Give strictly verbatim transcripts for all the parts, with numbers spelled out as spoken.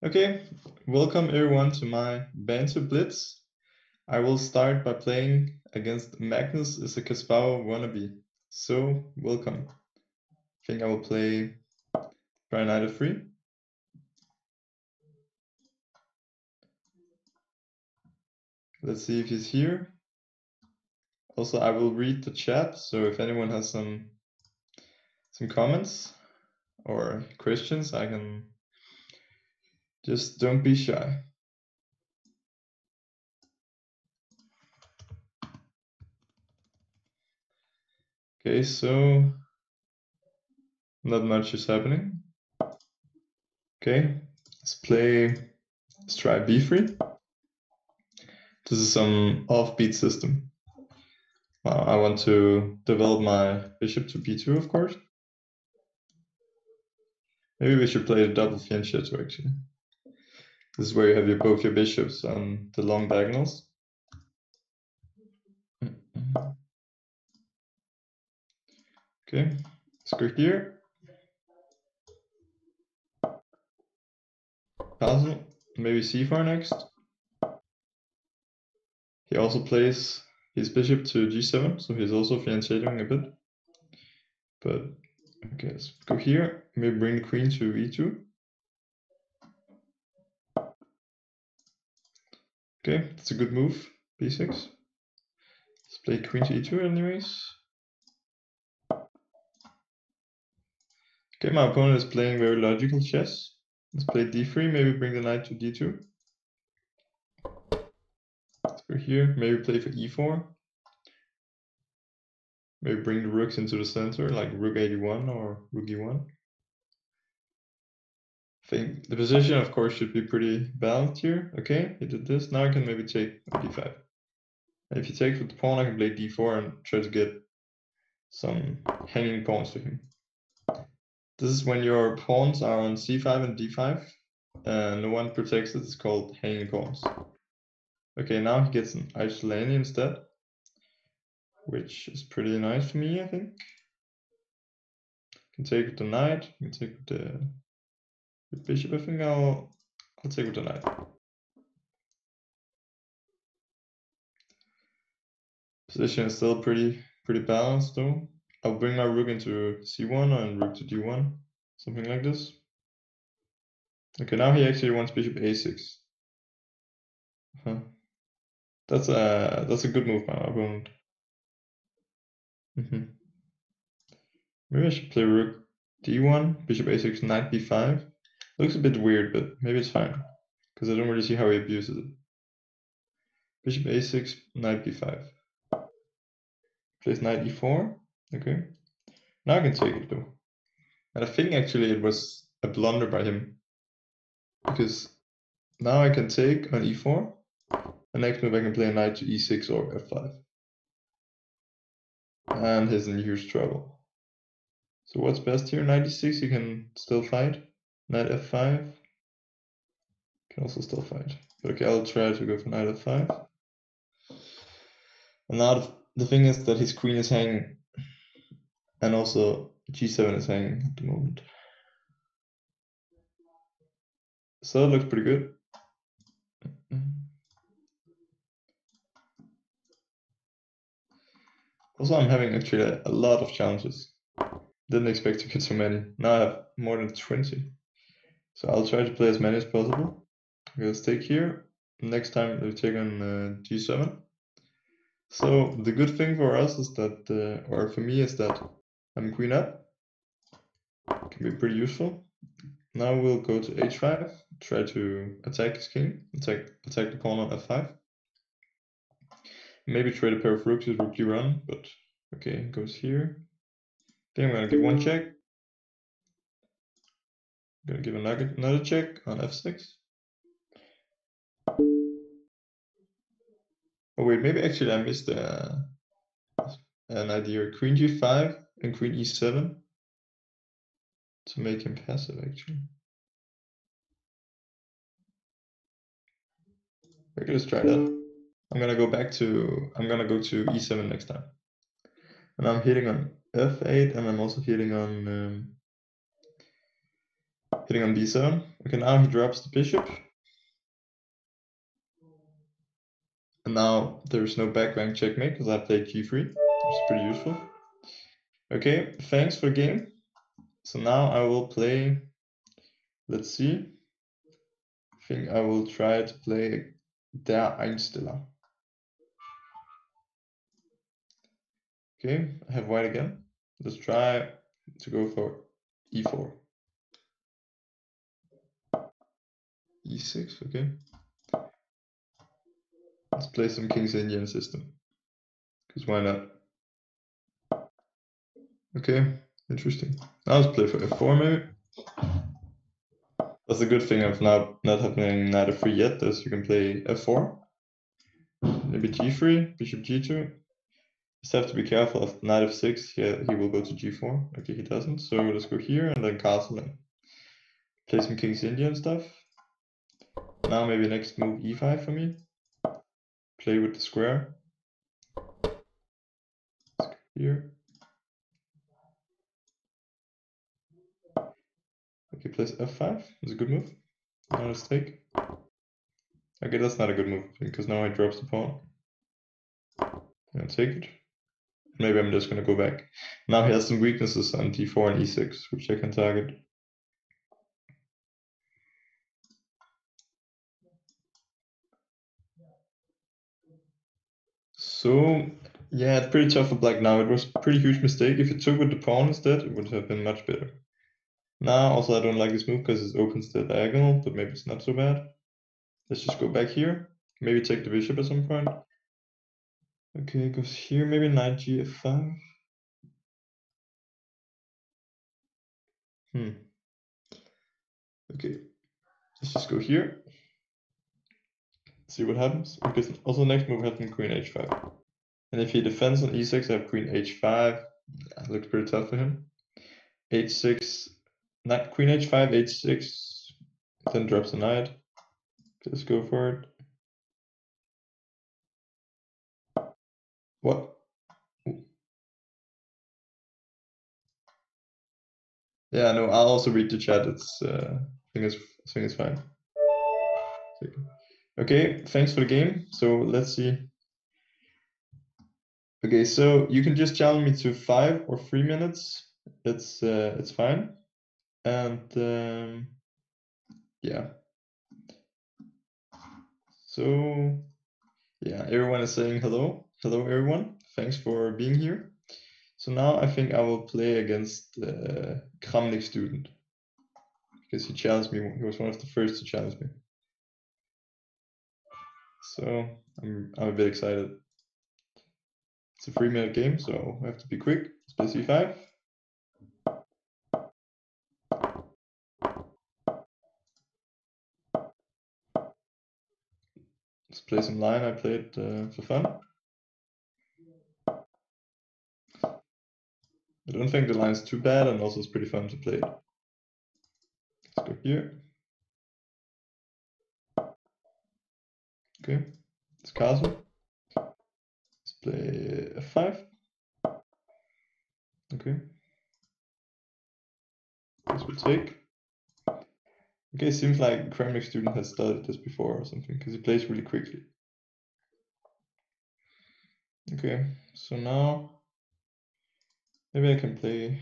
Okay, welcome everyone to my Banter Blitz. I will start by playing against Magnus is a Kasparov wannabe. So, welcome. I think I will play Try Knight F three. Let's see if he's here. Also, I will read the chat, so if anyone has some some comments or questions, I can just don't be shy. Okay, so not much is happening. Okay, let's play, let's try b three. This is some offbeat system. Uh, I want to develop my bishop to b two, of course. Maybe we should play a double fianchetto, actually. This is where you have your, both your bishops on the long diagonals. Okay, let's go here. Castle, maybe c four next. He also plays his bishop to g seven, so he's also fianchettoing a bit. But okay, let's go here. Maybe bring the queen to e two. Okay, that's a good move. b six. Let's play queen to e two anyways. Okay, my opponent is playing very logical chess. Let's play d three, maybe bring the knight to d two. Let's go here, maybe play for e four. Maybe bring the rooks into the center, like rook eighty-one or rook e one. I think the position, of course, should be pretty balanced here. Okay, he did this. Now I can maybe take d five. And if he takes with the pawn, I can play d four and try to get some hanging pawns to him. This is when your pawns are on c five and d five, and no one protects it. It's called hanging pawns. Okay, now he gets an Isolani instead, which is pretty nice for me, I think. Can take with the knight, can take with the, the bishop. I think I'll I'll take with the knight. Position is still pretty pretty balanced though. I'll bring my rook into c one and rook to d one, something like this. Okay, now he actually wants bishop a six. Huh. That's a that's a good move by my opponent. Mm-hmm. Maybe I should play rook d one, bishop a six, knight b five. Looks a bit weird, but maybe it's fine, because I don't really see how he abuses it. Bishop a six, knight b five. Plays knight e four. Okay. Now I can take it though. And I think actually it was a blunder by him, because now I can take on e four. The next move I can play a knight to e six or f five. And he's in huge trouble. So what's best here? Knight e six, he can still fight. Knight f five. Can also still fight. But okay, I'll try to go for knight f five. And now the thing is that his queen is hanging. And also g seven is hanging at the moment. So it looks pretty good. Also, I'm having actually a, a lot of challenges. Didn't expect to get so many. Now I have more than twenty. So I'll try to play as many as possible. Okay, let's take here. Next time we take on uh, g seven. So the good thing for us is that, uh, or for me, is that I'm queen up. Can be pretty useful. Now we'll go to h five, try to attack his king, attack attack the pawn on f five. Maybe trade a pair of rooks with rook d one, but okay, it goes here. Then I'm gonna give one check. I'm gonna give another another check on f six. Oh wait, maybe actually I missed uh, an idea. Queen g five and queen e seven to make him passive actually. Okay, let's try that. I'm gonna go back to, I'm gonna go to e seven next time. And I'm hitting on f eight, and I'm also hitting on um, hitting on b seven. Okay, now he drops the bishop. And now there's no back rank checkmate because I played g three, which is pretty useful. Okay, thanks for the game. So now I will play, let's see. I think I will try to play Der Einsteller. Okay, I have white again. Let's try to go for e four. e six, okay. Let's play some King's Indian system. Because why not? Okay, interesting. Now let's play for f four maybe. That's a good thing of not, not having knight f three yet, is you can play f four. Maybe g three, bishop g two. Just have to be careful of knight f six, yeah, he will go to g four. Okay, he doesn't. So let's go here and then castle and play some King's Indian stuff. Now maybe next move e five for me. Play with the square. Let's go here. Okay, plays f five. That's a good move. Now let's take. Okay, that's not a good move because now he drops the pawn. I'll take it. Maybe I'm just gonna go back. Now he has some weaknesses on d four and e six, which I can target. So yeah, it's pretty tough for black now. It was a pretty huge mistake. If it took with the pawn instead, it would have been much better. Now also I don't like this move because it opens the diagonal, but maybe it's not so bad. Let's just go back here. Maybe take the bishop at some point. Okay, it goes here, maybe knight g f five. Hmm. Okay, let's just go here. See what happens. Because also next move has been queen h five. And if he defends on e six, I have queen h five. That looks pretty tough for him. h six, not queen h five, h six, then drops the knight. Just go for it. What? Yeah, no, I'll also read the chat. It's uh, I think it's I think it's fine. Okay, thanks for the game. So let's see. Okay, so you can just challenge me to five or three minutes. It's uh, it's fine. And um, yeah. So yeah, everyone is saying hello. Hello, everyone. Thanks for being here. So now I think I will play against the uh, Kramnik student because he challenged me. He was one of the first to challenge me. So I'm I'm a bit excited. It's a three minute game, so I have to be quick. Let's play c five. Let's play some line I played uh, for fun. I don't think the line's too bad, and also it's pretty fun to play it. Let's go here. Okay, let's castle. Let's play f five. Okay. This will take. Okay, seems like Kramnik student has studied this before or something, because he plays really quickly. Okay, so now maybe I can play.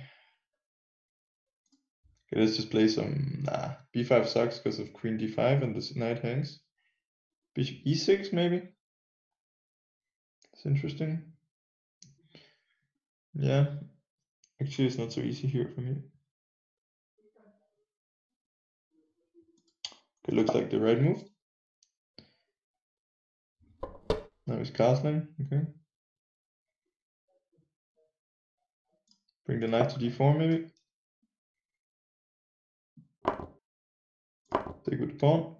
Okay, let's just play some. Nah, b five sucks because of queen d five and this knight hangs. Bishop e six maybe. It's interesting. Yeah, actually it's not so easy here for me. It looks like the right move. Now he's castling. Okay. Bring the knight to d four maybe. Take with the pawn.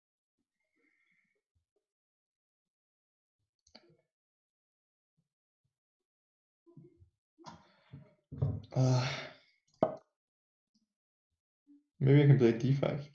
Uh, maybe I can play d five.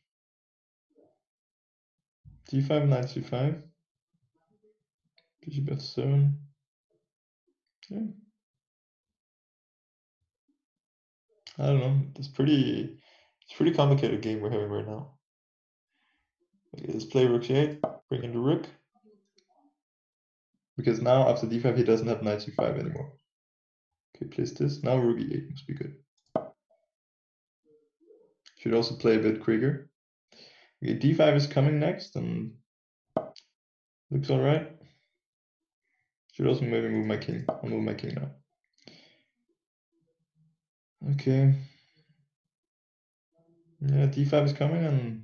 d five, knight c five. Bishop f seven. Yeah. I don't know. It's pretty It's a pretty complicated game we're having right now. Okay, let's play rook c eight, bring in the rook. Because now after d five he doesn't have knight c five anymore. Okay, place this. Now rook e eight must be good. Should also play a bit quicker. Okay, d five is coming next and looks alright. Should also maybe move my king. I'll move my king now. Okay. Yeah, d five is coming and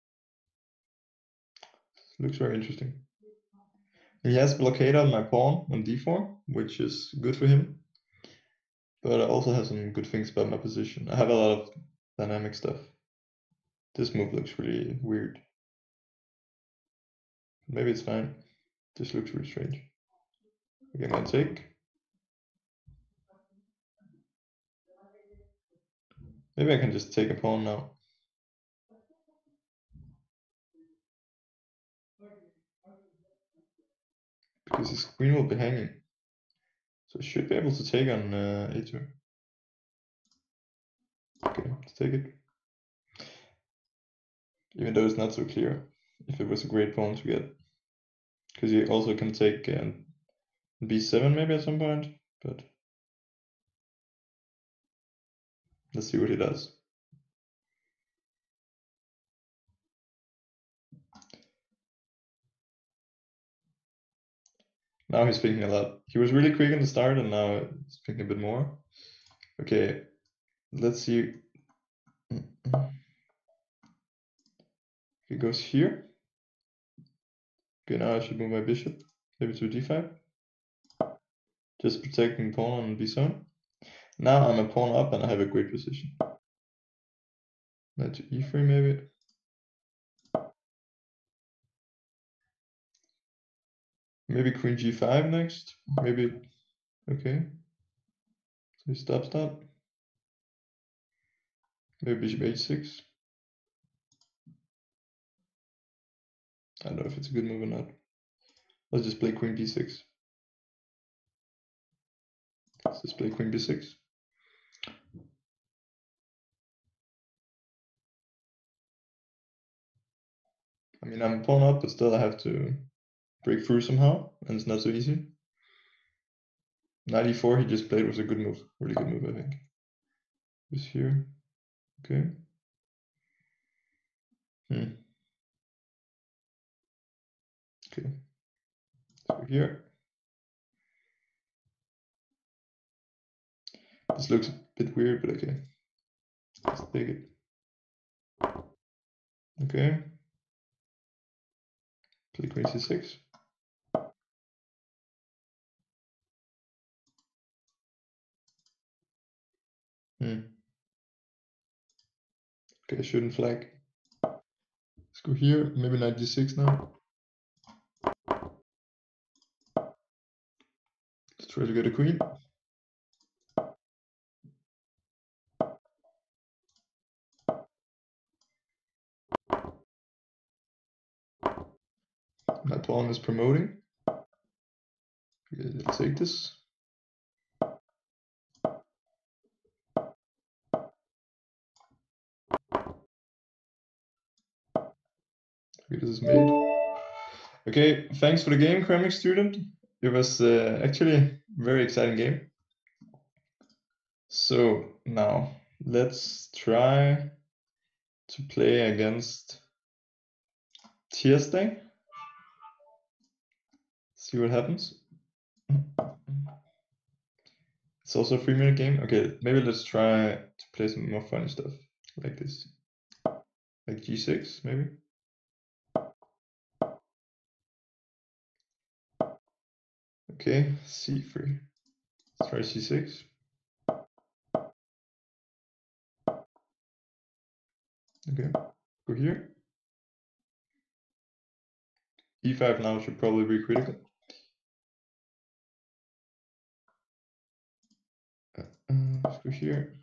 looks very interesting. He has blockade on my pawn on d four, which is good for him. But I also have some good things about my position. I have a lot of dynamic stuff. This move looks really weird. Maybe it's fine. This looks really strange. Okay, my take. Maybe I can just take a pawn now. Because his queen will be hanging. So I should be able to take on uh, a two. Okay, let's take it. Even though it's not so clear if it was a great pawn to get. Because he also can take uh, b seven maybe at some point. But let's see what he does. Now he's thinking a lot. He was really quick in the start and now he's thinking a bit more. Okay, let's see. He goes here. Okay, now I should move my bishop, maybe to d five. Just protecting pawn on b seven. Now I'm a pawn up and I have a great position. Knight to e three maybe. Maybe queen g five next. Maybe, okay. So he stops that. Maybe bishop h six. I don't know if it's a good move or not. Let's just play queen b six. Let's just play queen b six. I mean, I'm a pawn up, but still I have to break through somehow, and it's not so easy. knight e four he just played was a good move, really good move, I think. This here, okay. Hmm. Okay. So here. This looks a bit weird, but okay. Let's take it. Okay. Play queen c six. Hmm. Okay, I shouldn't flag. Let's go here, maybe knight d six now. Let's try to get a queen. My pawn is promoting. Okay, let's take this. Okay, this is made. Okay, thanks for the game, Kremik student. It was uh, actually a very exciting game. So now let's try to play against Tirsday. See what happens. It's also a three minute game. Okay, maybe let's try to play some more funny stuff like this. Like g six, maybe. Okay, c three. Let's try c six. Okay, go here. e five now should probably be critical. Uh, let's go here.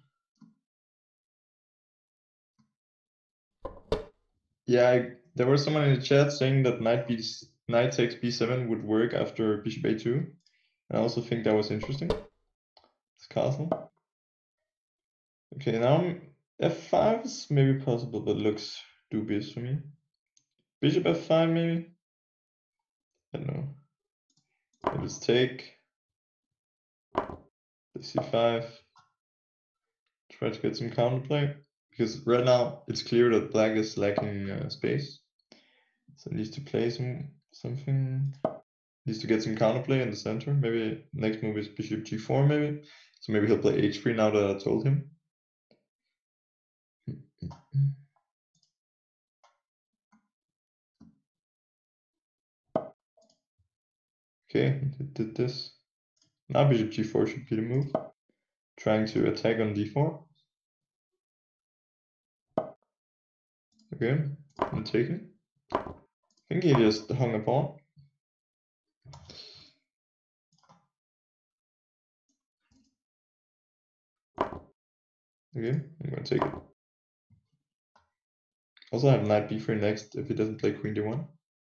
Yeah, I, there was someone in the chat saying that knight b knight takes b seven would work after bishop a two. I also think that was interesting. It's castle. Okay, now I'm f five is maybe possible, but looks dubious for me. Bishop f five maybe? I don't know. Let's take c five. Try to get some counterplay. Because right now it's clear that black is lacking uh, space. So it needs to play some something. Needs to get some counterplay in the center. Maybe next move is bishop g four maybe. So maybe he'll play h three now that I told him. Okay, it did this. Now bishop g four should be the move. Trying to attack on d four. Okay, I'm taking. I think he just hung a pawn. Okay, I'm gonna take it. Also I have knight b three next if he doesn't play queen d one.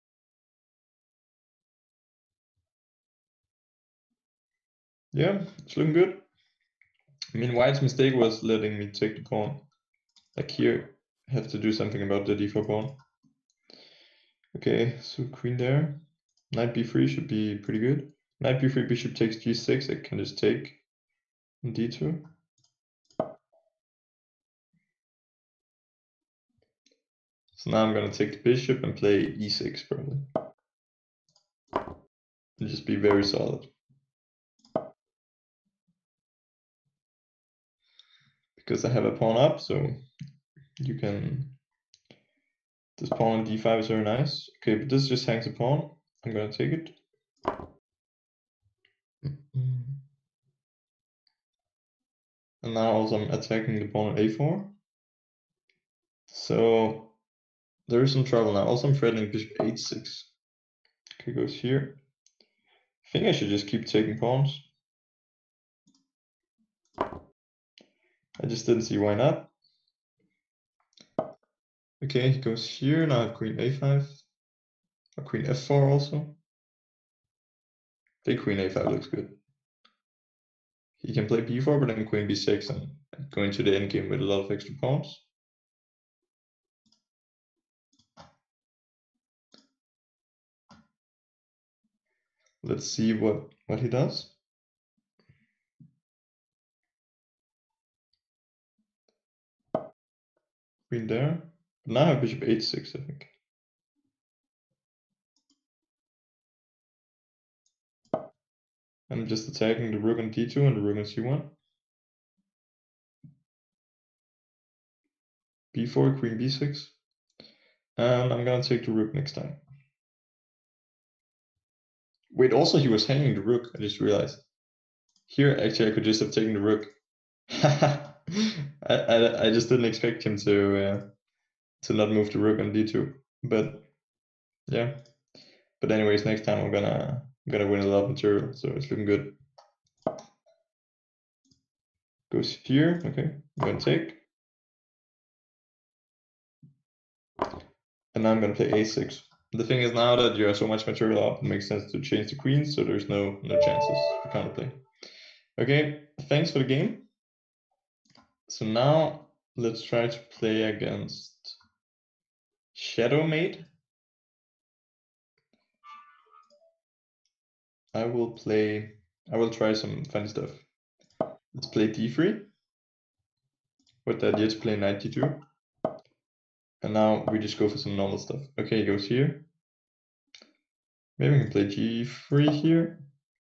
Yeah, it's looking good. I mean, White's mistake was letting me take the pawn. Like here, I have to do something about the d four pawn. Okay, so queen there. Knight b three should be pretty good. Knight b three, bishop takes g six, I can just take on d two. So now I'm gonna take the bishop and play e six probably. And just be very solid. Because I have a pawn up, so you can... This pawn on d five is very nice. Okay, but this just hangs a pawn. I'm gonna take it. And now also I'm attacking the pawn on a four. So there is some trouble now. Also I'm threatening bishop h six. Okay, goes here. I think I should just keep taking pawns. I just didn't see why not. Okay, he goes here. Now I have queen a five. Or queen f four also. I think queen a five looks good. He can play b four, but then queen b six and go into the endgame with a lot of extra pawns. Let's see what, what he does. Queen there. But now I have bishop h six, I think. I'm just attacking the rook on d two and the rook on c one. b four, queen b six. And I'm gonna take the rook next time. Wait, also he was hanging the rook, I just realized. Here, actually, I could just have taken the rook. I, I, I just didn't expect him to uh, to not move the rook on d two. But yeah. But anyways, next time I'm gonna I'm gonna win a lot of material, so it's looking good. Goes here, okay. I'm gonna take. And now I'm gonna play a six. The thing is now that you have so much material up, it makes sense to change the queens, so there's no no chances for counterplay. Okay, thanks for the game. So now let's try to play against Shadowmate. I will play, I will try some funny stuff. Let's play d three. With the idea to play knight d two. And now we just go for some normal stuff. Okay, he goes here. Maybe we can play g three here.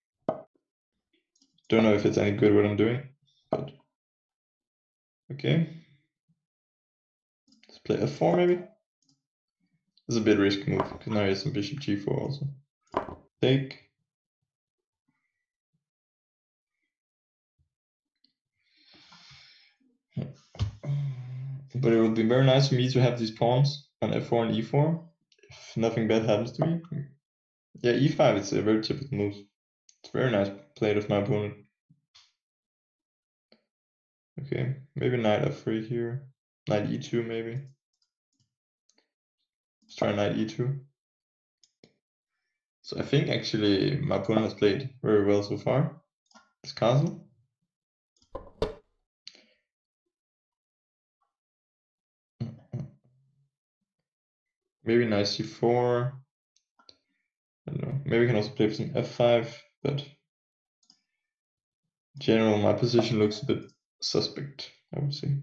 Don't know if it's any good what I'm doing, but okay. Let's play f four maybe. This is a bit risky move, because now he has some bishop g four also. Take. But it would be very nice for me to have these pawns on f four and e four, if nothing bad happens to me. Yeah, e five is a very typical move. It's very nice played of my opponent. Okay, maybe knight f three here. Knight e two maybe. Let's try knight e two. So I think actually my opponent has played very well so far. This castle. Maybe knight c four. I don't know. Maybe we can also play for some f five, but in general, my position looks a bit suspect, I would say.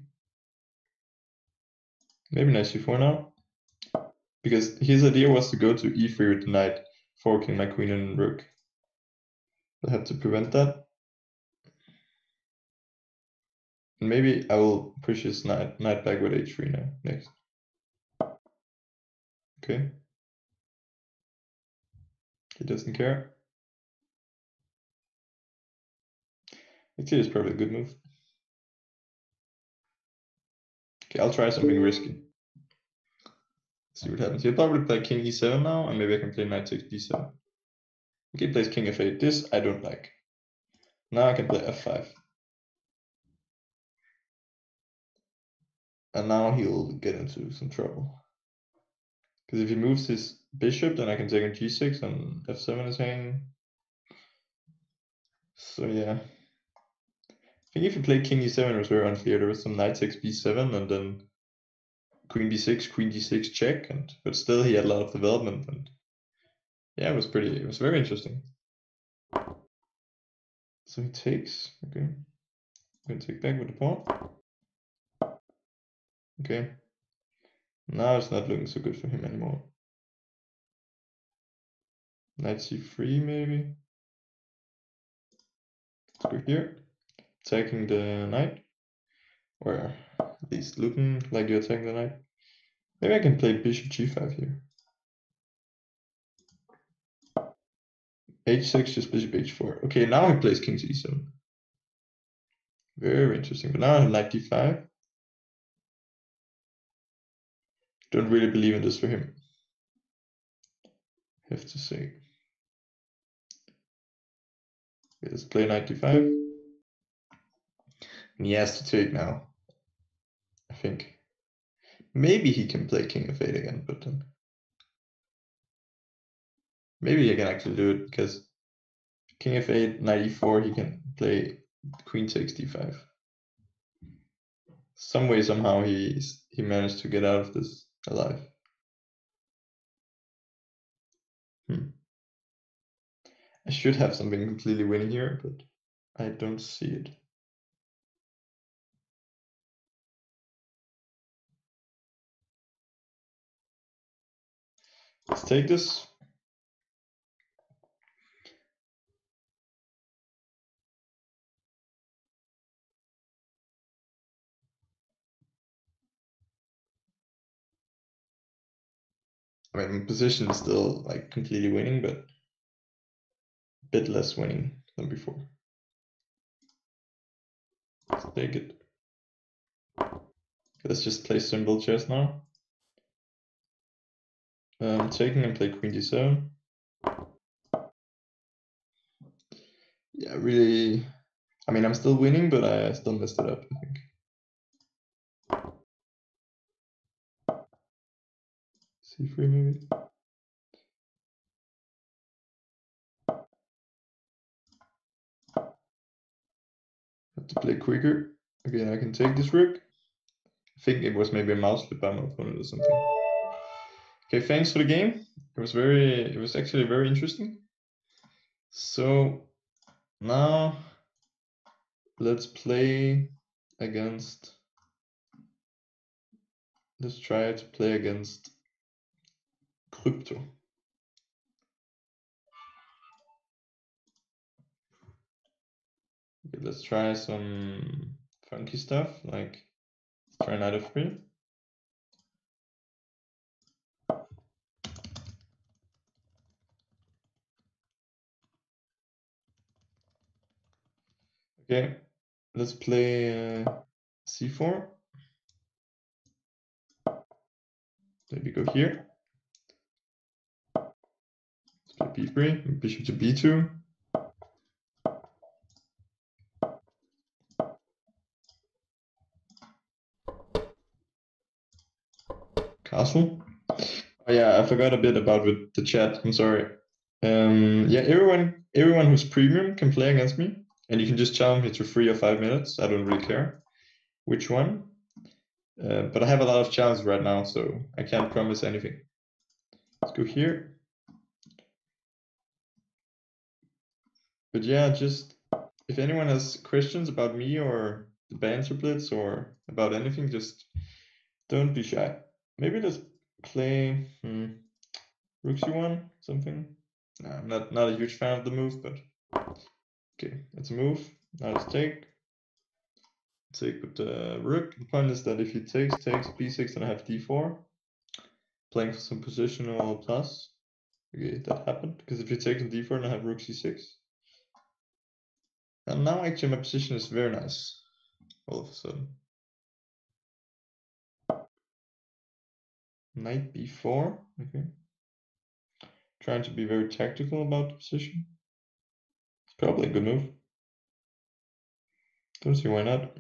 Maybe knight c four now. Because his idea was to go to e three with the knight, forking my queen and rook. I have to prevent that. And maybe I will push his knight, knight back with h three now, next. Okay. He doesn't care. Actually, it's probably a good move. Okay, I'll try something risky. See what happens. He'll probably play king e seven now, and maybe I can play knight takes d seven. Okay, he plays king f eight. This I don't like. Now I can play f five. And now he'll get into some trouble. Because if he moves his bishop, then I can take on g six, and f seven is hanging. So yeah. I think if you play king e seven, it was very unclear. There was some knight takes b seven, and then queen b six, queen d six check, and but still he had a lot of development, and yeah, it was pretty, it was very interesting. So he takes, okay. I'm gonna take back with the pawn. Okay. Now it's not looking so good for him anymore. Knight c three maybe. Let's go here. Attacking the knight. Or at least looking like you're attacking the knight. Maybe I can play bishop g five here. h six, just bishop h four. Okay, now he plays king to e seven. Very interesting. But now I have knight d five. Don't really believe in this for him, I have to say. Okay, let's play knight d five. And he has to take now, I think. Maybe he can play king f eight again, but then maybe he can actually do it, because king f eight, knight e four, he can play queen takes d five. Some way, somehow, he he managed to get out of this alive. Hmm. I should have something completely winning here, but I don't see it. Let's take this. I mean, my position is still like completely winning, but a bit less winning than before. Let's take it. Let's just play simple chess now. Um, taking and play queen d seven. Yeah, really. I mean, I'm still winning, but I still messed it up, I think. c three maybe. Have to play quicker. Okay, I can take this rook. I think it was maybe a mouse slip by my opponent or something. Okay, thanks for the game. It was very, it was actually very interesting. So now let's play against, let's try to play against Crypto. Okay, let's try some funky stuff, like let's try knight f three. Okay, let's play uh, c four. Maybe go here. Let's play b three, bishop to b two. Castle. Oh yeah, I forgot a bit about with the chat. I'm sorry. Um, yeah, everyone, everyone who's premium can play against me, and you can just challenge me to three or five minutes. I don't really care which one. Uh, but I have a lot of challenges right now, so I can't promise anything. Let's go here. But yeah, just if anyone has questions about me or the band triplets or about anything, just don't be shy. Maybe let's play hmm, Rook C one, something. Nah, I'm not, not a huge fan of the move, but okay, it's a move. Now let's take. Take with the rook. The point is that if he takes, takes b six, then I have d four. Playing for some positional plus. Okay, that happened. Because if he takes on d four, then I have rook c six. And now actually my position is very nice. All of a sudden. Knight b four. Okay. Trying to be very tactical about the position. It's probably a good move. Don't see why not.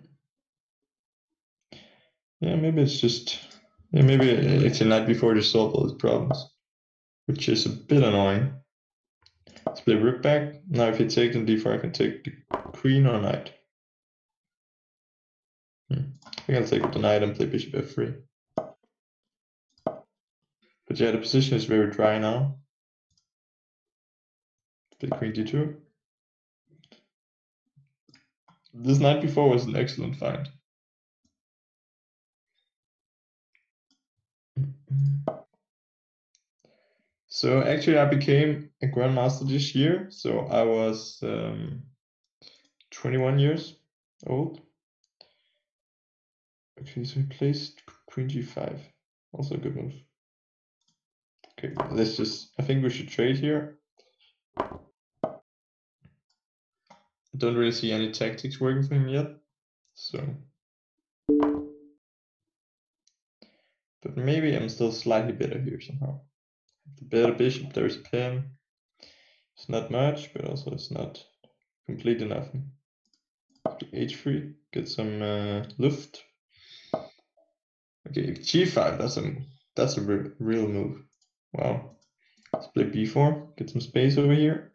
Yeah, maybe it's just... Yeah, maybe it's a knight b four to solve all his problems. Which is a bit annoying. Let's play rook back. Now if he takes on d four, I can take the queen or knight. Hmm. I think I'll take with the knight and play bishop f three. But yeah, the position is very dry now. Play queen d two. This knight b four was an excellent find. So actually I became a grandmaster this year. So I was um, twenty-one years old. Okay, so he plays queen g five. Also a good move. Okay, let's just, I think we should trade here. I don't really see any tactics working for him yet. So, but maybe I'm still slightly better here somehow. The better bishop, there's a pin. It's not much, but also it's not complete enough. h three, get some uh, luft. Okay, g five, that's a that's a re real move. Wow. Let's play b four, get some space over here.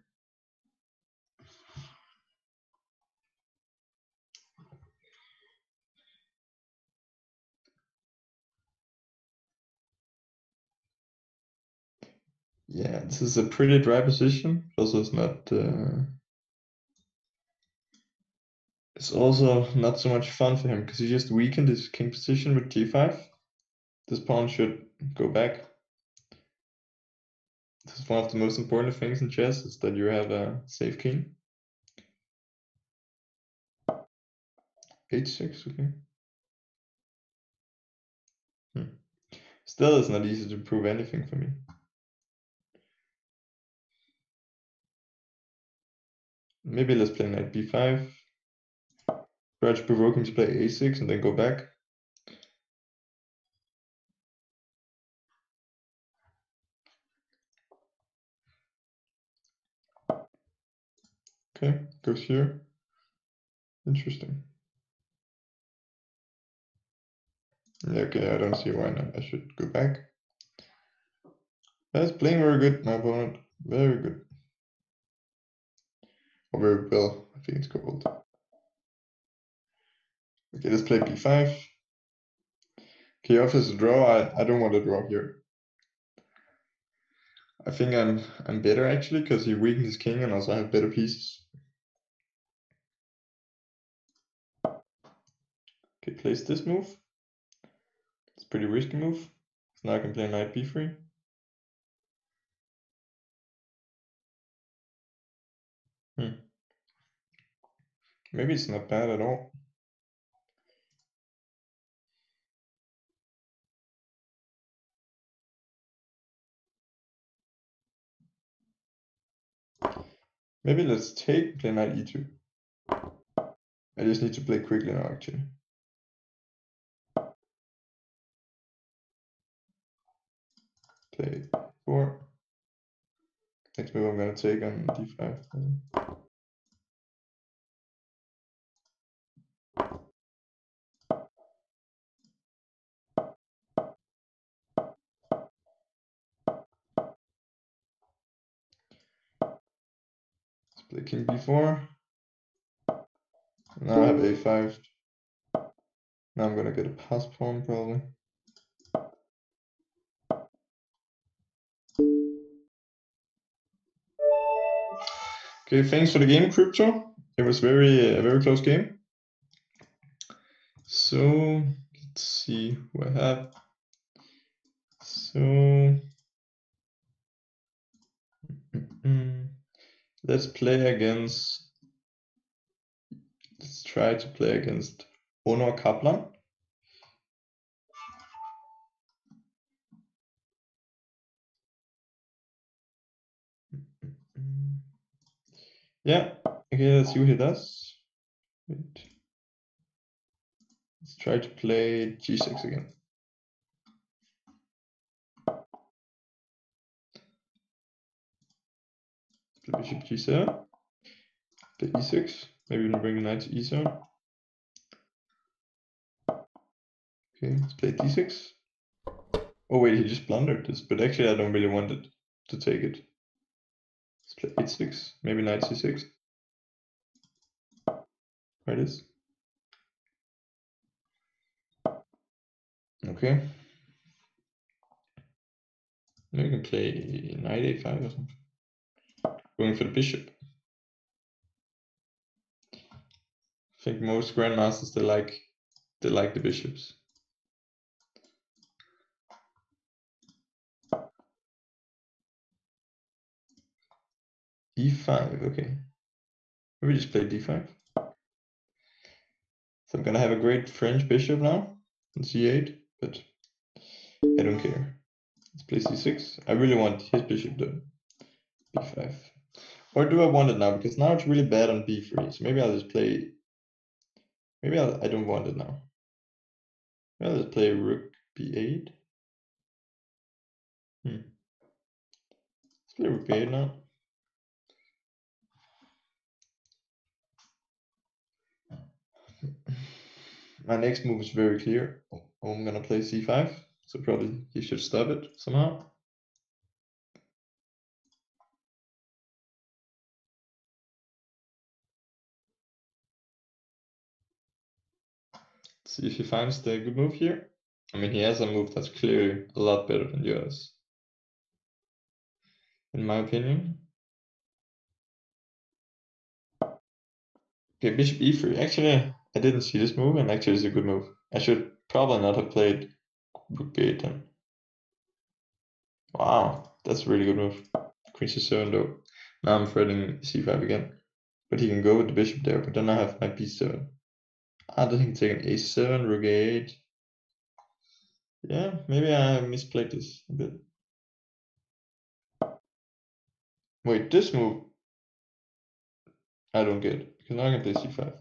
Yeah, this is a pretty dry position. Also, it's not. Uh, it's also not so much fun for him because he just weakened his king position with g five. This pawn should go back. This is one of the most important things in chess, is that you have a safe king. h six, okay. Hmm. Still, it's not easy to prove anything for me. Maybe let's play knight b five. Try to provoke him to play a six and then go back. Okay, goes here. Interesting. Yeah, okay, I don't see why not. I should go back. That's playing very good, my opponent. Very good. Or very well, I think it's called. Okay, let's play b five. Okay, offers a draw. I, I don't want to draw here. I think I'm I'm better actually, because he weakened his king and also I have better pieces. Okay, plays this move. It's a pretty risky move. So now I can play knight b three. Hmm. Maybe it's not bad at all. Maybe let's take, play knight e two. I just need to play quickly now actually. Play four. Next move I'm gonna take on d five. Let's play king b four. Now I have a five. Now I'm gonna get a pass pawn probably. Okay, thanks for the game, Crypto. It was very a very close game. So let's see what I have. So mm, let's play against. Let's try to play against Honor Kaplan. Yeah, okay, let's see what he does. Wait. Let's try to play g six again. Play bishop g seven. Play e six. Maybe even bring the knight to e seven. Okay, let's play d six. Oh wait, he just blundered this, but actually I don't really want it to take it. Let's play h six. Maybe knight c six. There it is. Okay. Now you can play knight a five or something. Going for the bishop. I think most grandmasters they like they like the bishops. e five, okay. Maybe just play d five. So I'm gonna have a great French bishop now on c eight, but I don't care. Let's play c six. I really want his bishop though. b five. Or do I want it now? Because now it's really bad on b three. So maybe I'll just play. Maybe I'll, I don't want it now. Maybe I'll just play rook b eight. Hmm. Let's play rook b eight now. My next move is very clear. Oh, I'm gonna play c five. So probably he should stop it somehow. See if he finds the good move here. I mean, he has a move that's clearly a lot better than yours, in my opinion. Okay, bishop e three. Actually, I didn't see this move, and actually it's a good move. I should probably not have played rook b eight then. Wow, that's a really good move. Queen c seven though. Now I'm threatening c five again. But he can go with the bishop there, but then I have my b seven. I don't think taking a seven, rook a eight. Yeah, maybe I misplayed this a bit. Wait, this move I don't get, because now I can play c five.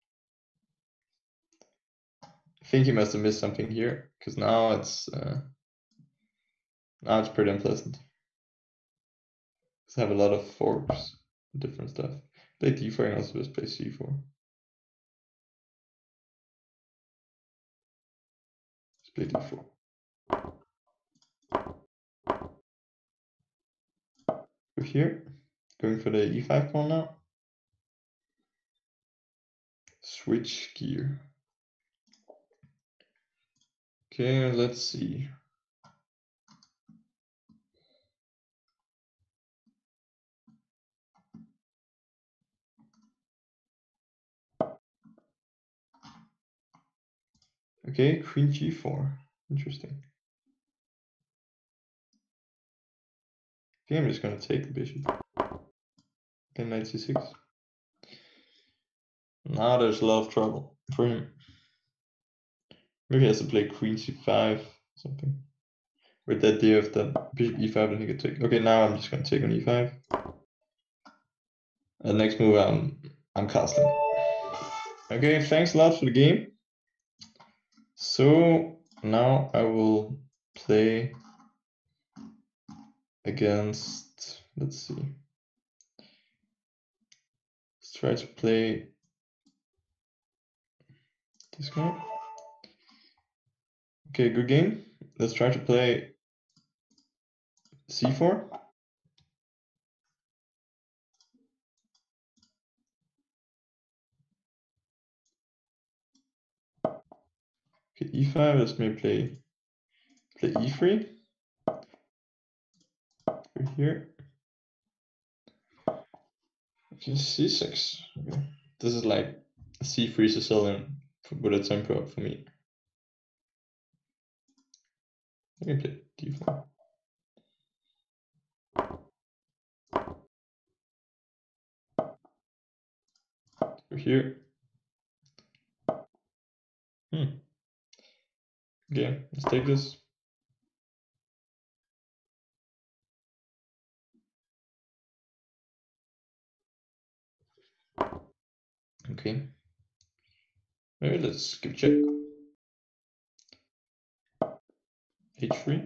I think he must have missed something here, because now it's uh, now it's pretty unpleasant. I have a lot of forks, different stuff. Play d four and also just play c four. Let's play d four. Go here, going for the e five pawn now. Switch gear. Okay, let's see. Okay, queen g four. Interesting. I think I'm just gonna take the bishop. Okay, knight c six. Now there's a lot of trouble for him. Maybe he has to play queen c five, something. With the idea of that bishop e five, then he could take. Okay, now I'm just gonna take on e five. And next move, I'm I'm castling. Okay, thanks a lot for the game. So now I will play against. Let's see. Let's try to play this guy. Okay, good game. Let's try to play c four. Okay, e five. Let's maybe play play e three. Go here. Okay, c six. Okay. This is like a c three Sicilian with a tempo up for me. I can play d four. Go here. Hmm. Okay, let's take this. Okay. Maybe let's give check. h three.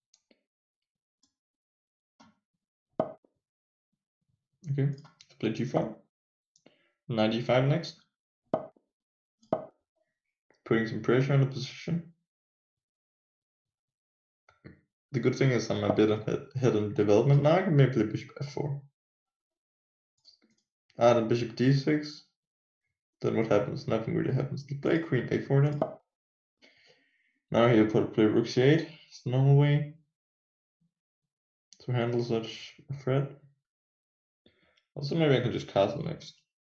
Okay, let's play g four. Knight e five next. Putting some pressure on the position. The good thing is I'm a bit ahead in development now. I can maybe play bishop f four. Ah, then bishop d six. Then what happens? Nothing really happens. Let's play queen a four then. Now he'll put play rook c eight. It's the normal way to handle such a threat. Also, maybe I can just castle next.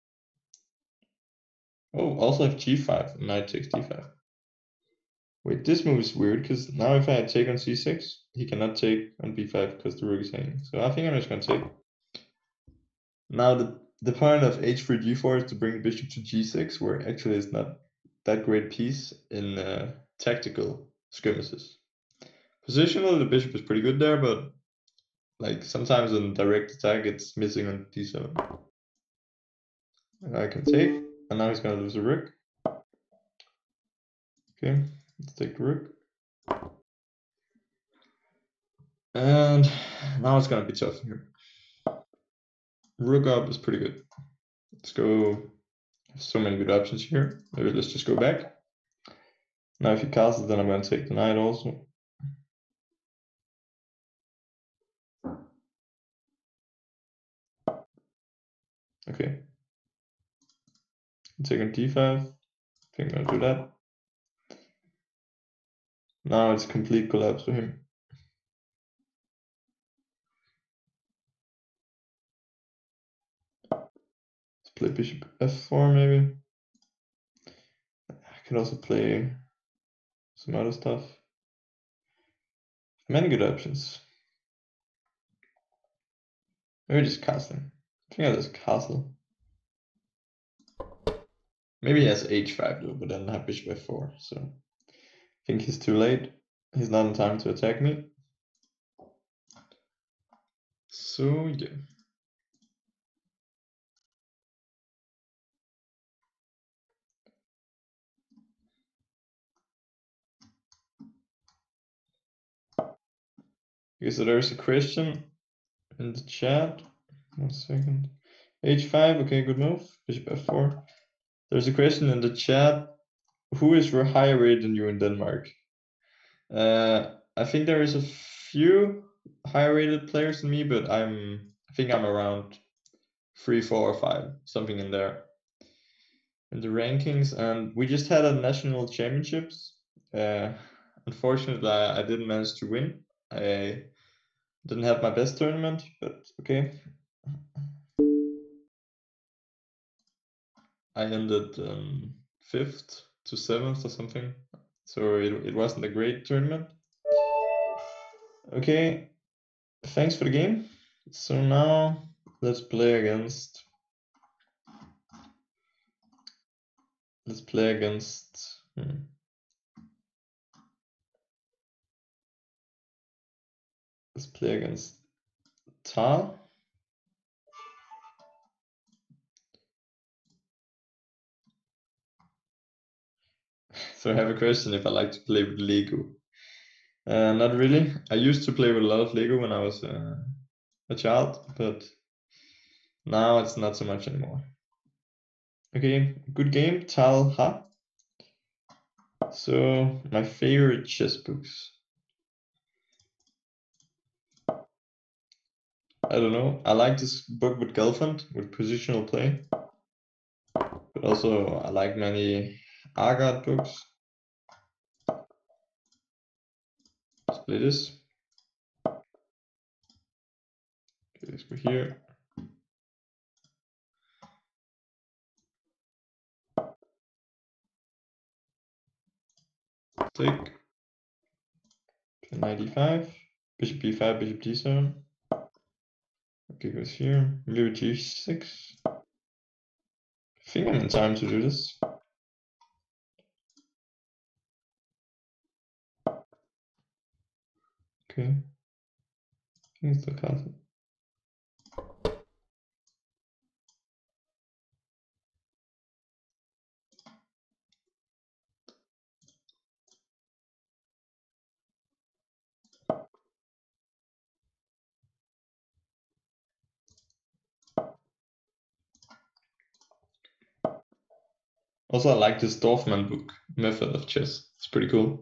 Oh, also have g five, knight takes d five. Wait, this move is weird because now if I take on c six, he cannot take on b five because the rook is hanging. So I think I'm just gonna take. Now the the point of h three g four is to bring the bishop to g six, where actually it's not that great piece in uh, tactical skirmishes. Positionally, the bishop is pretty good there, but like sometimes in direct attack, it's missing on d seven. And I can take, and now he's gonna lose a rook. Okay, let's take the rook. And now it's gonna be tough here. Rook up is pretty good. Let's go. So many good options here. Maybe let's just go back. Now if he castles, then I'm gonna take the knight also. Okay. Take on d five. I think I'm gonna do that. Now it's complete collapse for him. Let's play bishop f four maybe. I could also play some other stuff. Many good options. Maybe just castling. I think I'll just castle. Maybe he has h five though, but then I have bishop f four. So I think he's too late. He's not in time to attack me. So yeah. Okay, so there's a question in the chat. One second. h five, okay, good move. Bishop f four. There's a question in the chat. Who is higher rated than you in Denmark? Uh, I think there is a few higher rated players than me, but I'm I think I'm around three, four, or five, something in there in the rankings. And we just had a national championships. Uh, unfortunately, I, I didn't manage to win. I didn't have my best tournament, but okay. I ended um, fifth to seventh or something, so it, it wasn't a great tournament. Okay, thanks for the game. So now let's play against. Let's play against. Hmm. Let's play against Tal. So I have a question if I like to play with Lego. Uh, not really. I used to play with a lot of Lego when I was uh, a child, but now it's not so much anymore. Okay, good game, Tal Ha. So my favorite chess books. I don't know. I like this book with Gelfand with positional play, but also I like many Agard books. Let's play this. Okay, let's go here. Take. ninety-five. Bishop b five, bishop d seven. Okay, goes here. Maybe g six. I think I'm in time to do this. Okay. I think it's the castle. Also, I like this Dorfman book method of chess. It's pretty cool.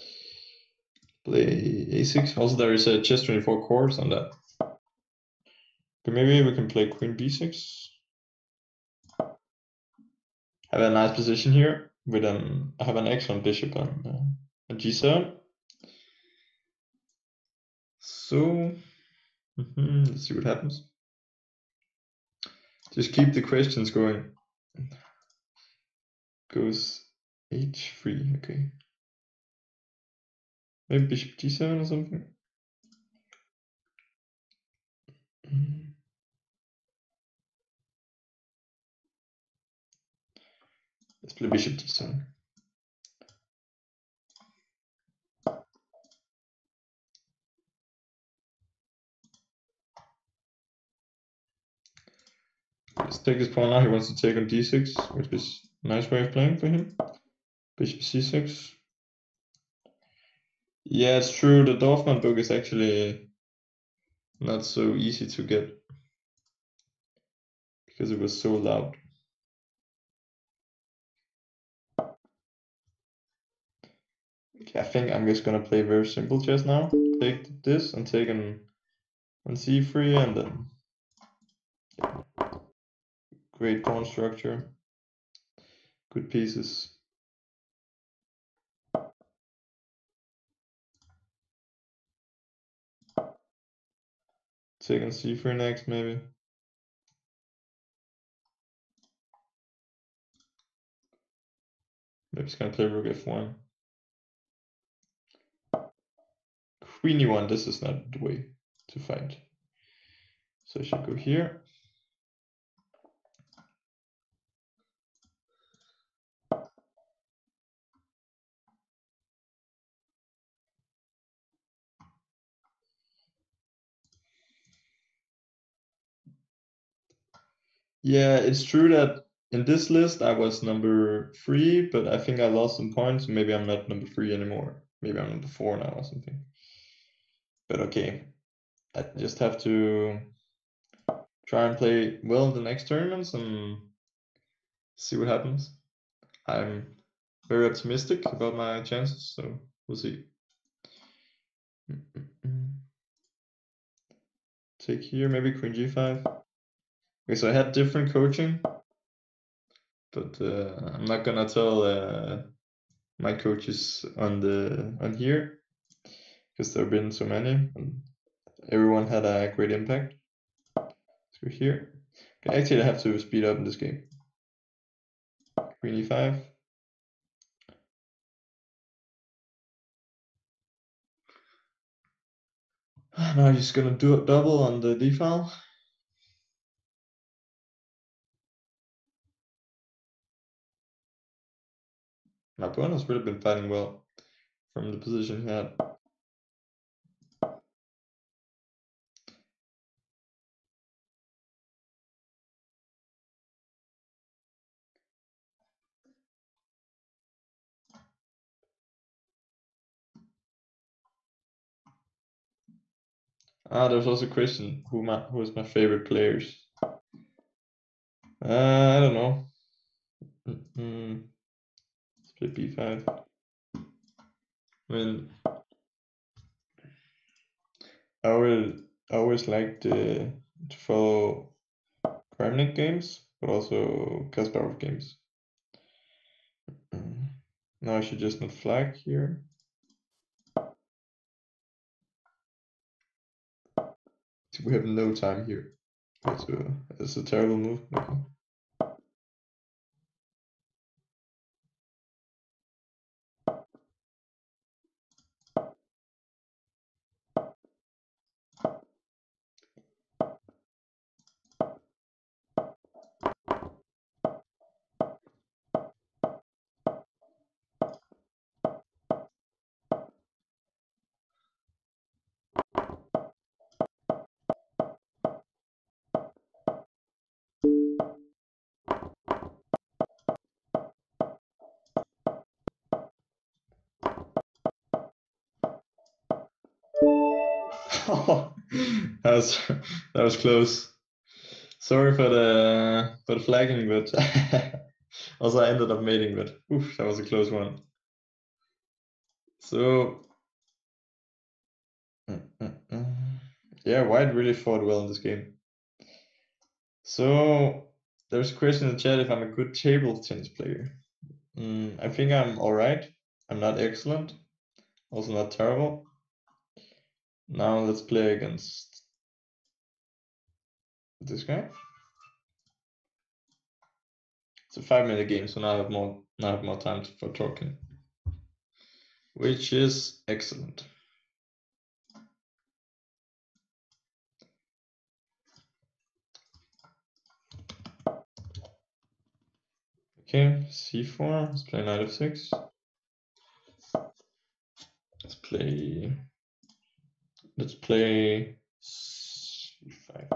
Play a six. Also, there is a chess twenty-four course on that. But maybe we can play queen b six. Have a nice position here with an. I have an excellent bishop on uh, a g seven. So mm-hmm, let's see what happens. Just keep the questions going. Goes h three. Okay. Maybe bishop g seven or something. Let's play bishop d seven. Let's take this pawn now. He wants to take on d six, which is a nice way of playing for him. Bishop c six. Yeah, it's true. The Dorfman book is actually not so easy to get because it was so loud. Okay, I think I'm just gonna play very simple chess now. Take this and take on, on c three and then yeah. Great pawn structure. Good pieces. Take on c three next, maybe. Maybe it's gonna play rook f one. Queen e one, this is not the way to fight. So I should go here. Yeah, it's true that in this list I was number three, but I think I lost some points. Maybe I'm not number three anymore. Maybe I'm number four now or something. But okay, I just have to try and play well in the next tournaments and see what happens. I'm very optimistic about my chances, so we'll see. Take here, maybe queen g five. Okay, so I had different coaching, but uh, I'm not gonna tell uh, my coaches on the on here because there have been so many and everyone had a great impact. Let's go here. Okay, actually I have to speed up in this game. Queen e five. Now I'm just gonna do a double on the d file. My opponent has really been fighting well from the position he had. Ah, there's also a question who my who is my favorite players. Uh, I don't know. Mm-hmm. Let's play b five. I mean, I always I always liked uh, to follow Kramnik games, but also Kasparov games. Mm. Now I should just not flag here. We have no time here. That's a, that's a terrible move. Okay. that was that was close. Sorry for the for the flagging, but also I ended up mating, but oof, that was a close one. So mm, mm, mm. yeah, White really fought well in this game. So there's a question in the chat if I'm a good table tennis player. Mm, I think I'm all right. I'm not excellent, also not terrible. Now let's play against this guy. It's a five minute game, so now I have more now I have more time for talking, which is excellent. Okay, c four, let's play knight f six. Let's play let's play c five.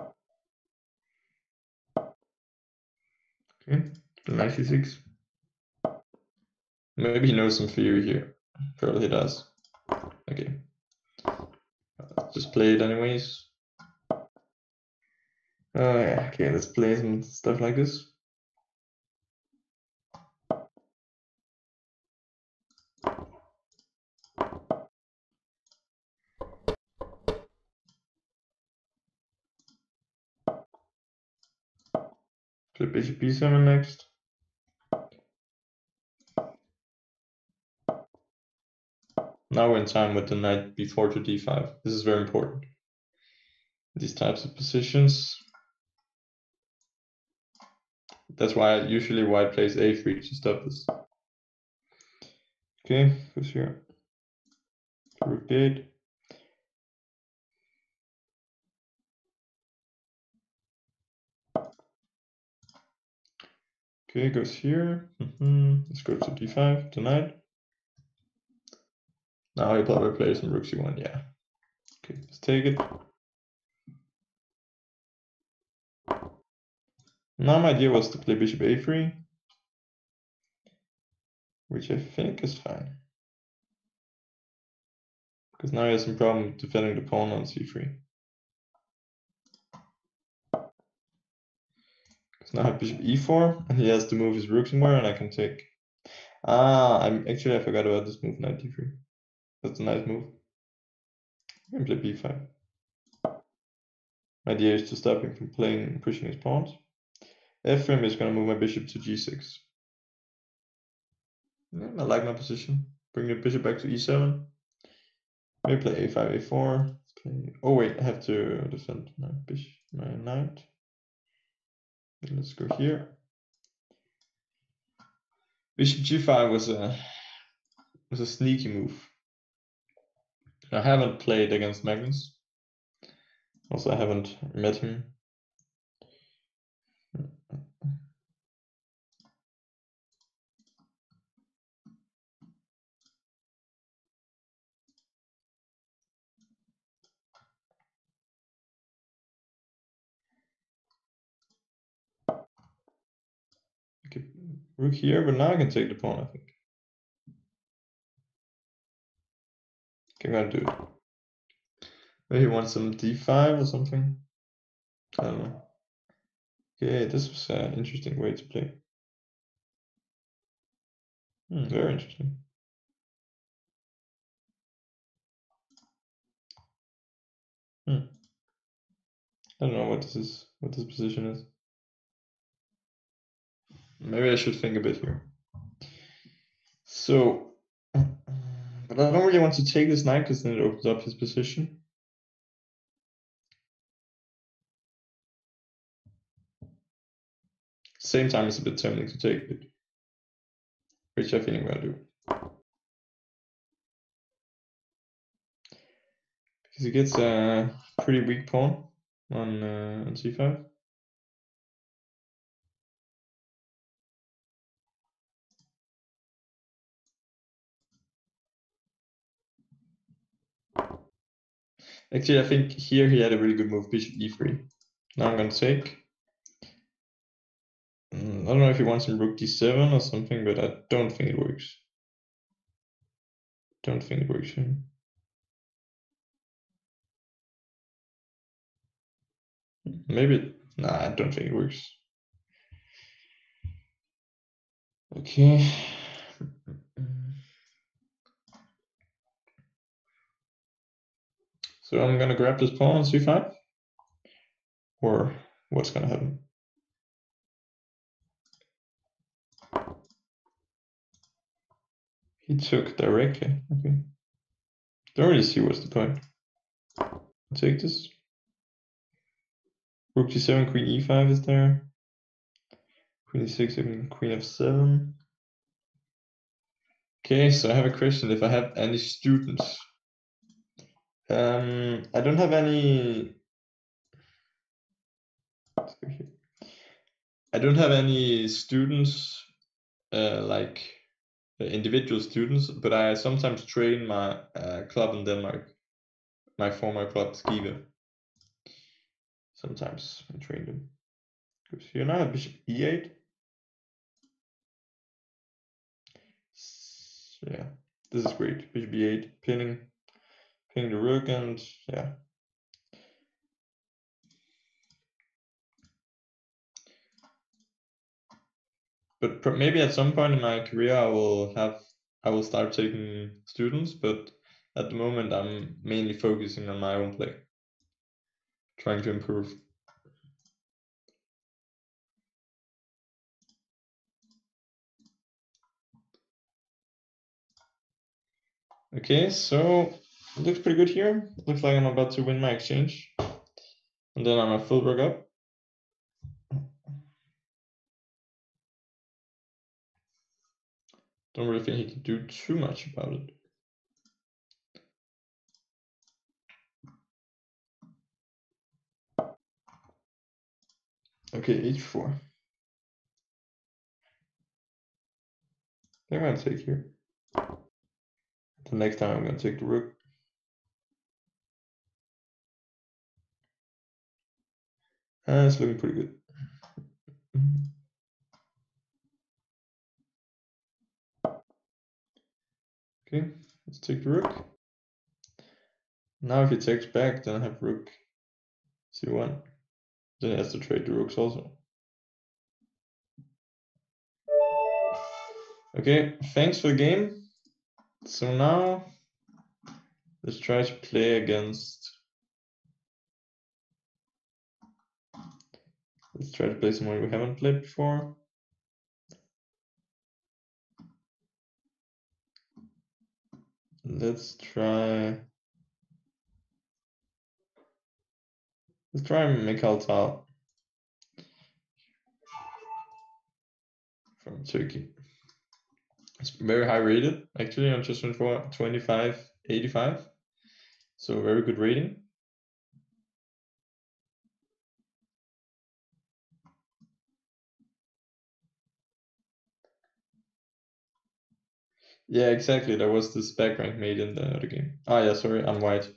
Okay, knight c six. Maybe he knows some theory here. Probably he does. Okay. Let's just play it anyways. Oh yeah, okay, let's play some stuff like this. Play bishop b seven next. Now we're in time with the knight b four to d five. This is very important. These types of positions. That's why usually White plays a three to stop this. Okay, goes here. Rook eight. Okay, goes here. Mm-hmm. Let's go to d five, the knight. Now he probably plays some rook c one, yeah. Okay, let's take it. Now my idea was to play bishop a three, which I think is fine. Because now he has some problem defending the pawn on c three. Because now I have bishop e four, and he has to move his rook somewhere, and I can take. Ah, I'm actually I forgot about this move, knight d three. That's a nice move. I can play b five. My idea is to stop him from playing pushing his pawns. f three is going to move my bishop to g six. Yeah, I like my position. Bring the bishop back to e seven. Maybe play a five, a four. Play... Oh wait, I have to defend my bishop, my knight. Okay, let's go here. Bishop g five was a was a sneaky move. I haven't played against Magnus. Also, I haven't met him. Okay, rook here, but now I can take the pawn, I think. Okay, I'm gonna do it. Maybe he wants some d five or something. I don't know. Okay, this was an interesting way to play. Hmm, very interesting. Hmm. I don't know what this is, what this position is. Maybe I should think a bit here. So, but I don't really want to take this knight because then it opens up his position. same time, it's a bit tempting to take it, which I think I'm gonna do. Because he gets a pretty weak pawn on, uh, on c five. Actually, I think here he had a really good move, bishop e three. Now I'm gonna take. Mm, I don't know if he wants some rook d seven or something, but I don't think it works. Don't think it works here. Maybe, it, nah, I don't think it works. Okay. So I'm gonna grab this pawn on c five, or what's gonna happen? He took directly. Okay. Don't really see what's the point. I'll take this. Rook g seven, queen e five is there. Queen e six, and queen f seven. Okay, so I have a question if I have any students. Um, I don't have any. I don't have any students, uh, like uh, individual students, but I sometimes train my uh, club in Denmark, my former club Skive. Sometimes I train them. Good. Here now, bishop e eight. Yeah, this is great. Bishop e eight, pinning, pinning the rook, and yeah. But maybe at some point in my career, I will have, I will start taking students. But at the moment, I'm mainly focusing on my own play, trying to improve. Okay, so it looks pretty good here. Looks like I'm about to win my exchange. And then I'm a full rook up. Don't really think he can do too much about it. Okay, h four. I'm gonna take here. The next time I'm gonna take the rook. Uh, it's looking pretty good. Okay, let's take the rook. Now if he takes back, then I have rook c one. Then he has to trade the rooks also. Okay, thanks for the game. So now let's try to play against. Let's try to play someone we haven't played before. Let's try. Let's try Mikhail Tal from Turkey. It's very high rated, actually, on Chess twenty-four, twenty-five eighty-five. So very good rating. Yeah, exactly. There was this back rank made in the other game. Ah, yeah, sorry, I'm white.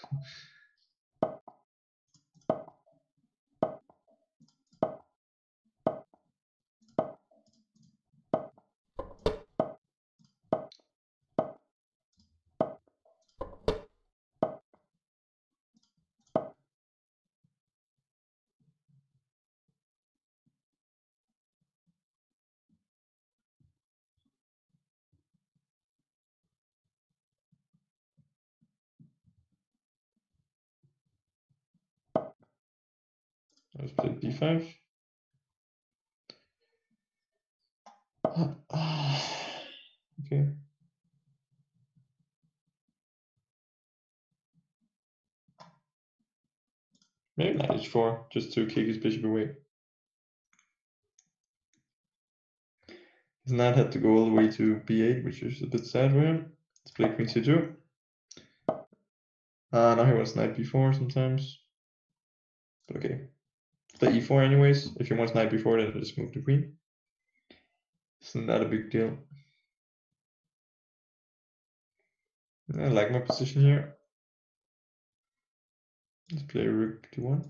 Let's play b five. Okay. Maybe knight h four, just to kick his bishop away. His knight had to go all the way to b eight, which is a bit sad for him. Let's play queen c two. Uh, now he wants knight b four sometimes. But okay. Play e four anyways. If he wants knight b four, then just move the queen. It's not a big deal. I like my position here. Let's play rook d one.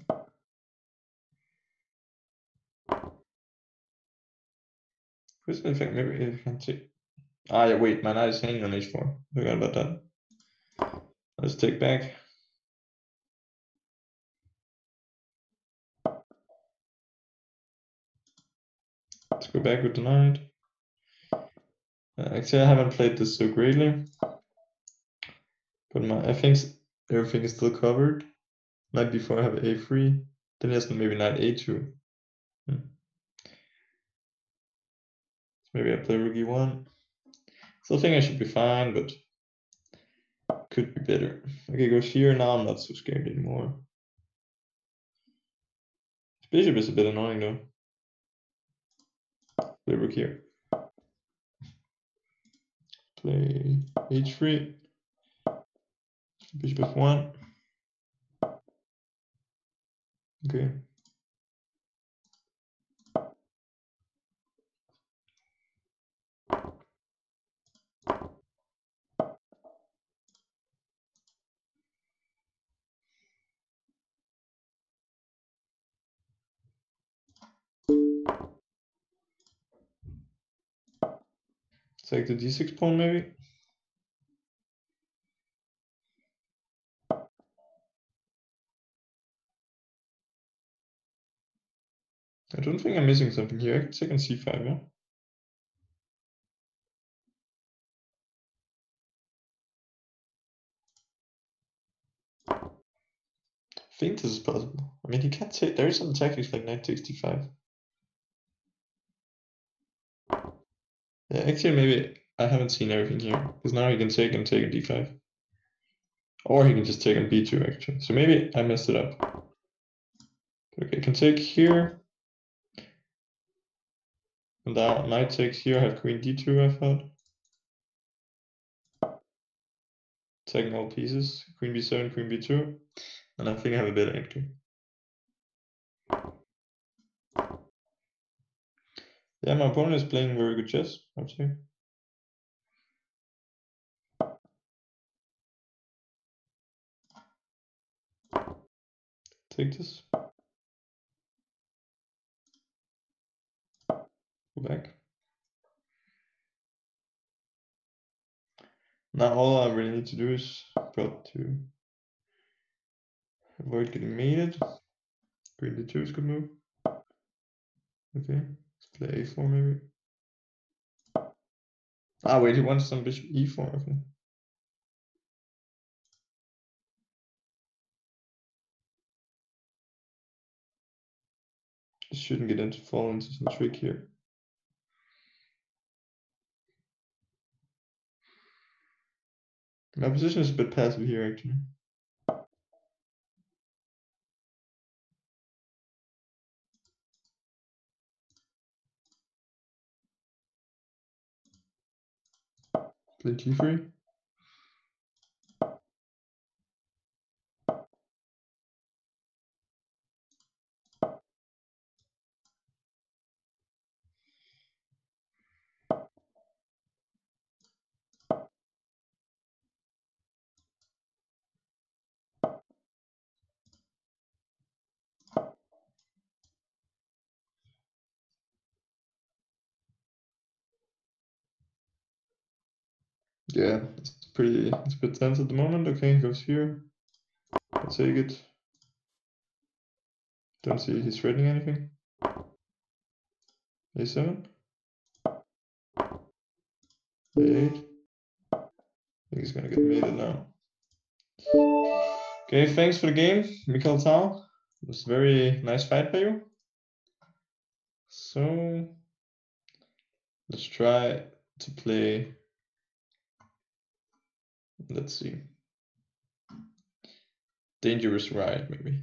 Who's the effect? Maybe if I can take. Ah, yeah, wait, my knight is hanging on h four. Forgot about that. Let's take back. Let's go back with the knight. Uh, actually, I haven't played this so greatly, but my I think everything is still covered. Knight b four, I have a three. Then he has maybe knight a two. Hmm. Maybe I play rook e one. Still think I should be fine, but could be better. Okay, goes here. Now I'm not so scared anymore. This bishop is a bit annoying though. Play rook here. Play h three. Bishop f one. Okay. Take the d six pawn maybe. I don't think I'm missing something here. I can take on c five, yeah? I think this is possible. I mean, he can't take. There is some tactics like knight takes d five. Yeah, actually, maybe I haven't seen everything here because now he can take and take on d five, or he can just take on b two actually. So maybe I messed it up. Okay, I can take here, and now knight takes here. I have queen d two. I thought taking all pieces. Queen b seven, queen b two, and I think I have a bit empty. Yeah, my opponent is playing very good chess, I would say. Take this. Go back. Now all I really need to do is probably to avoid getting mated. Queen d two is a good move. Okay, let's play a four maybe. Ah wait, he wants some bishop e four, okay. Just shouldn't get into fall into some trick here. My position is a bit passive here actually. Play g three. Yeah, it's pretty, it's a bit tense at the moment. Okay, goes here. I'll take it. Don't see he's threatening anything. a seven. a eight. I think he's gonna get mated now. Okay, thanks for the game, Mikhail Tal. It was a very nice fight by you. So let's try to play. Let's see. Dangerous Ride, maybe.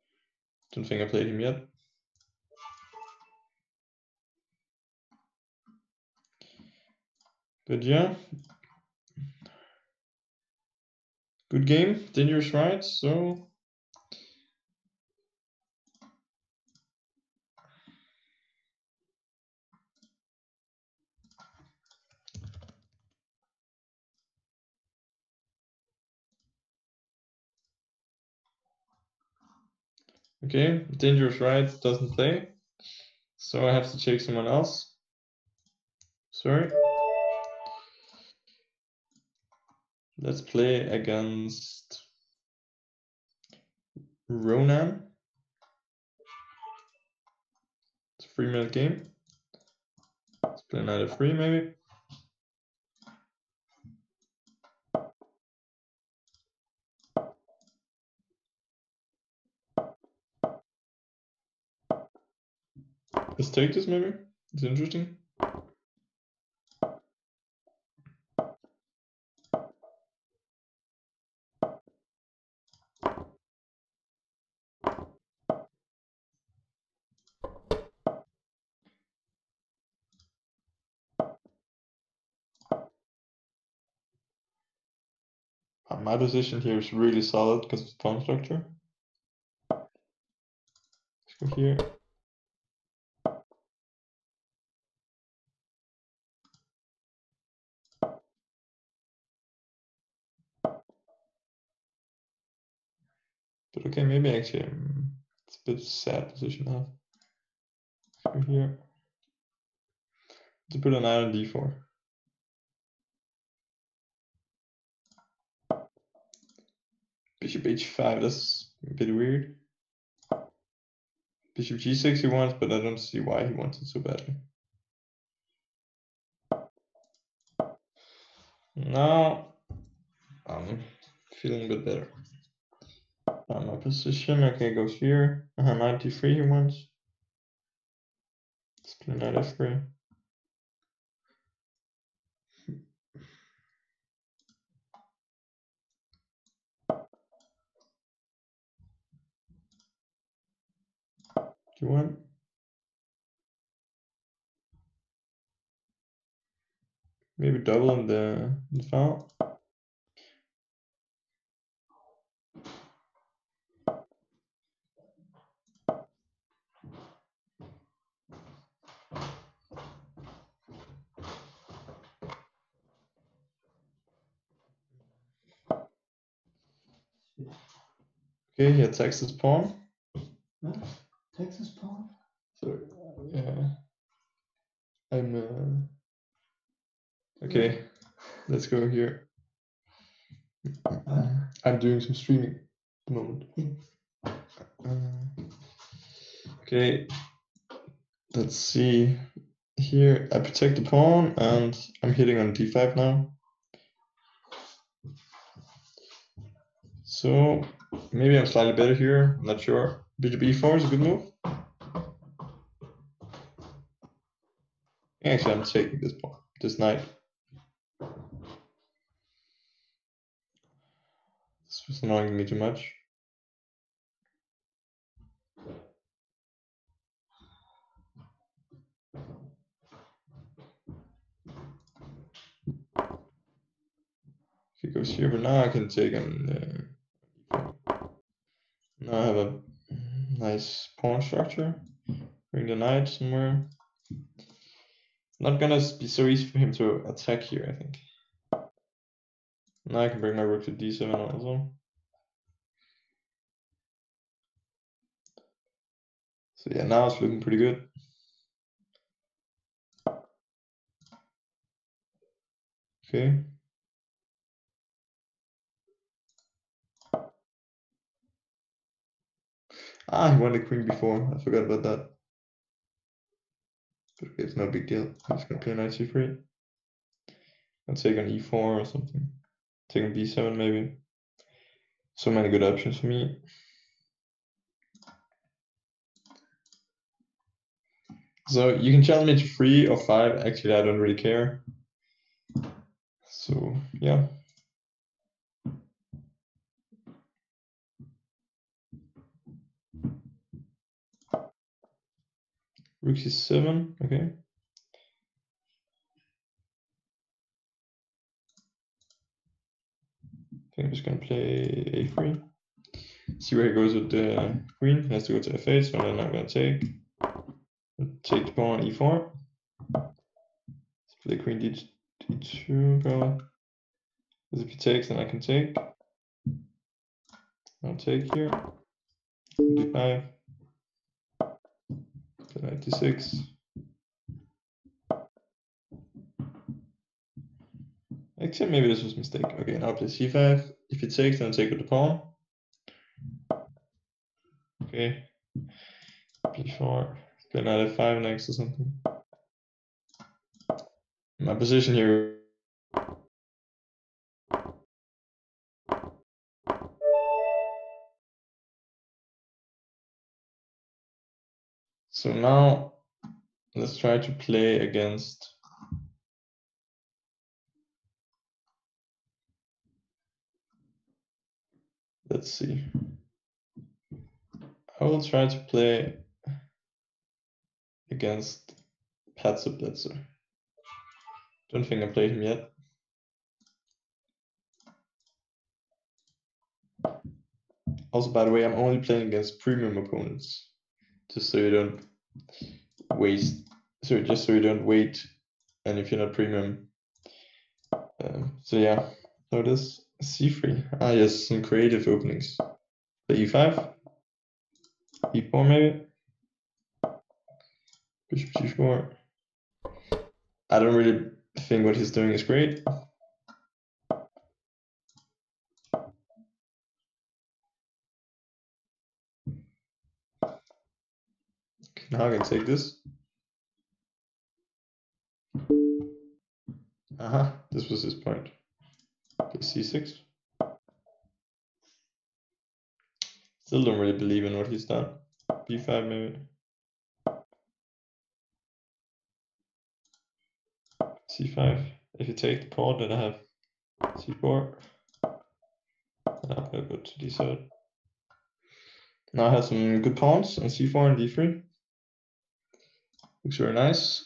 Don't think I played him yet. But yeah, good game, dangerous right? So okay, dangerous right doesn't play, so I have to take someone else. Sorry. Let's play against Ronan. It's a three minute game. Let's play knight f three maybe. Let's take this maybe. It's interesting. Uh, my position here is really solid because of the pawn structure. Let's go here. But okay, maybe actually um, it's a bit sad position now. Let's go here. To put a knight on d four. Bishop h five, that's a bit weird. Bishop g six he wants, but I don't see why he wants it so badly. Now I'm feeling a bit better. Now my position, okay, goes here. Uh, ninety-three he wants. Let's play knight f three. g one. Maybe double in the, in the file. Okay, he attacks his pawn. Huh? Texas pawn? So, yeah. I'm, uh... okay, let's go here. Uh, I'm doing some streaming at the moment. Uh, okay, let's see. Here, I protect the pawn, and I'm hitting on d five now. So, maybe I'm slightly better here, I'm not sure. Bishop e four is a good move. Actually, I'm taking this pawn, this knight. This was annoying me too much. He goes here, but now I can take him. Uh, now I have a nice pawn structure. Bring the knight somewhere. Not gonna be so easy for him to attack here, I think. Now I can bring my rook to d seven also. So yeah, now it's looking pretty good. Okay. Ah, he won the queen before. I forgot about that. But okay, it's no big deal. I'm just gonna play knight c three. I'll take on e four or something. Take on b seven maybe. So many good options for me. So you can challenge me to three or five. Actually, I don't really care. So yeah. Rook c seven, okay. think I'm just gonna play a three. See where he goes with the queen. He has to go to f eight, so then I'm gonna take. Take the pawn on e four. Let's play queen d two, probably. Because if he takes, then I can take. I'll take here. d five. Knight d six. Except maybe this was a mistake. Okay, now I'll play c five. If he takes, then I'll take with the pawn. Okay. b four. Play knight f five next or something. My position here. So now let's try to play against. Let's see. I will try to play against Patzer Blitzer. Don't think I played him yet. Also, by the way, I'm only playing against premium opponents, just so you don't waste. So just so you don't wait, and if you're not premium. Um, so yeah, so this c three. Ah, yes, some creative openings. Play e five, e four maybe. Bishop g four. I don't really think what he's doing is great. Now I can take this. Aha, this was his point. Okay, c six. Still don't really believe in what he's done. b five maybe. c five. If you take the pawn, then I have c four. And I'm gonna go to d seven. Now I have some good pawns on c four and d three. Looks very nice.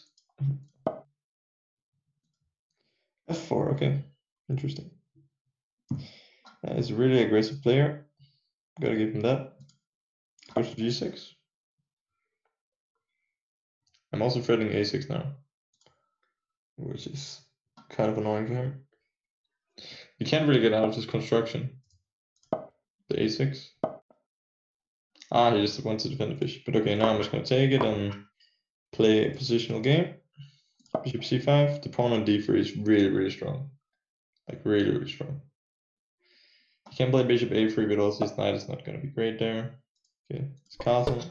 f four, okay, interesting. Uh, he's a really aggressive player. Gotta give him that. Goes to g six. I'm also threatening a six now, which is kind of annoying for him. You can't really get out of this construction. The a six. Ah, he just wants to defend the bishop. But okay, now I'm just gonna take it and play a positional game. Bishop c five. The pawn on d three is really, really strong. Like really, really strong. You can play bishop a three, but also his knight is not gonna be great there. Okay, it's castle.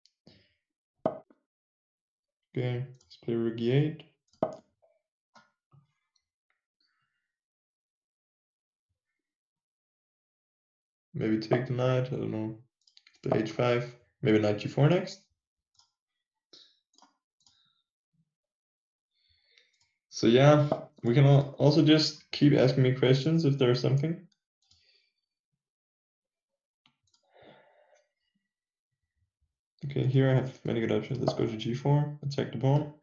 Okay, let's play rook e eight. Maybe take the knight, I don't know. Play h five. Maybe knight g four next. So yeah, we can also just keep asking me questions if there's something. Okay, here I have many good options. Let's go to g four, attack the pawn.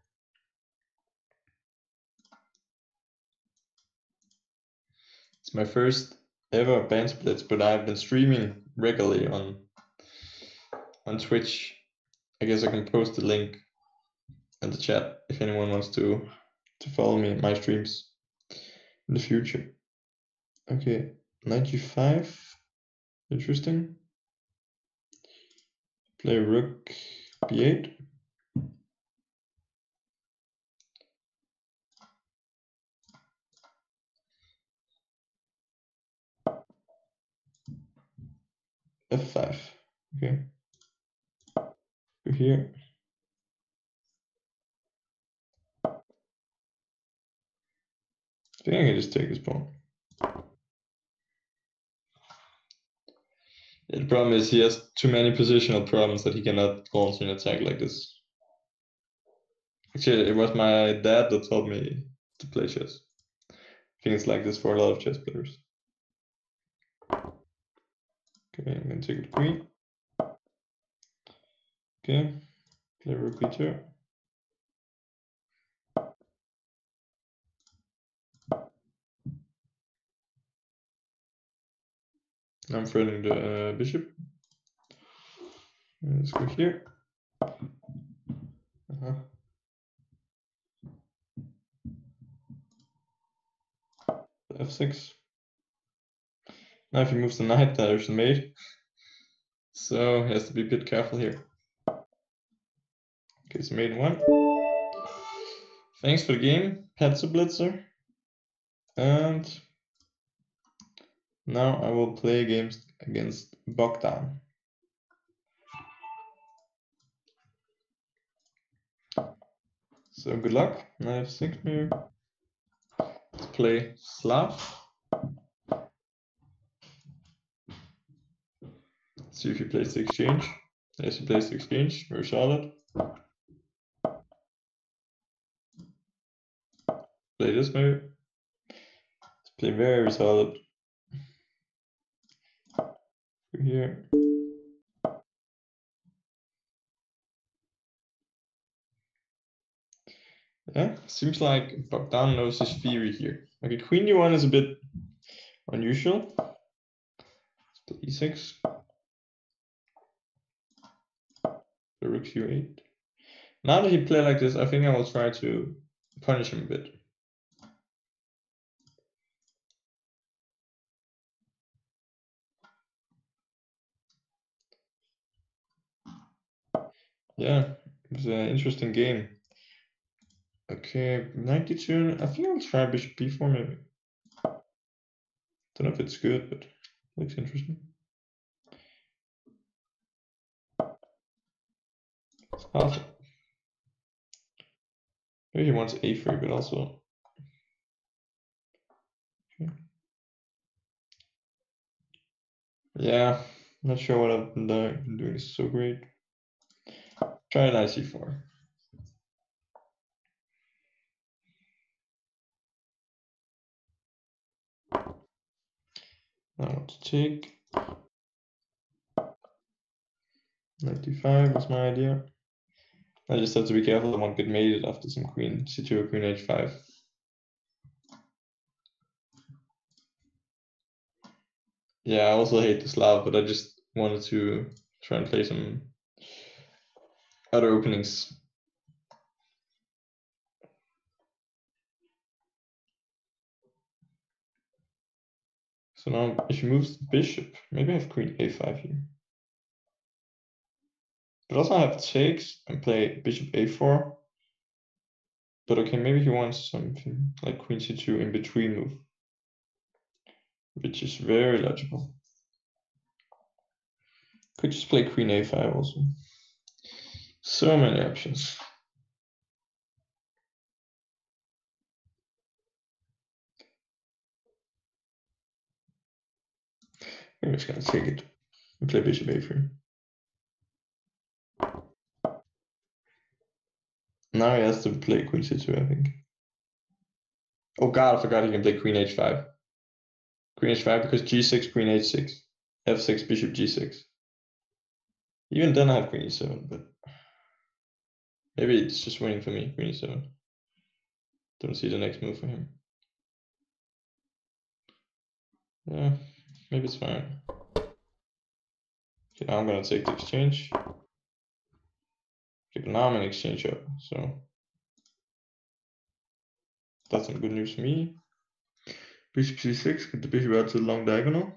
It's my first ever band splits, but I've been streaming regularly on on Twitch. I guess I can post the link in the chat if anyone wants to to follow me in my streams in the future. Okay, knight g five, interesting. Play rook b eight. f five. Okay. Go here. I think I can just take this pawn. Yeah, the problem is he has too many positional problems that he cannot launch an attack like this. Actually, it was my dad that taught me to play chess. I think it's like this for a lot of chess players. Okay, I'm gonna take the queen. Okay, play rook b two. I'm threatening the uh, bishop. Let's go here. Uh-huh. f six. Now if he moves the knight, there's a mate. So he has to be a bit careful here. Okay, so mate one. Thanks for the game, Petzoblitzer. And now I will play games against Bogdan. So good luck. Knight f six maybe. Let's play Slav. See if he plays the exchange. Yes, he plays the exchange. Very solid. Play this maybe. Let's play very solid. Go here. Yeah, seems like Bogdan knows his theory here. Okay, queen d one is a bit unusual. Let's play e six. The rook u eight. Now that he played like this, I think I will try to punish him a bit. Yeah, it was an interesting game. Okay, ninety-two. I think I'll try bishop b four maybe. Don't know if it's good, but it looks interesting. Awesome. Maybe he wants a three, but also. Okay. Yeah, not sure what I've been doing is so great. Try knight c four. I want to take. ninety-five was my idea. I just have to be careful I won't get mated after some queen c two or queen h five. Yeah, I also hate the Slav, but I just wanted to try and play some other openings. So now if he moves the bishop, maybe I have queen a five here. But also I have takes and play bishop a four. But okay, maybe he wants something like queen c two in between move, which is very logical. Could just play queen a five also. So many options. I'm just gonna take it and play bishop a three. Now he has to play queen c two, I think. Oh god, I forgot he can play queen h five. Queen h five because g six, queen h six, f six, bishop g six. Even then I have queen e seven, but maybe it's just winning for me, queen e seven. Don't see the next move for him. Yeah, maybe it's fine. Okay, now I'm gonna take the exchange. Okay, but now I'm in exchange up, so that's some good news for me. Bishop c six, get the bishop out to the long diagonal.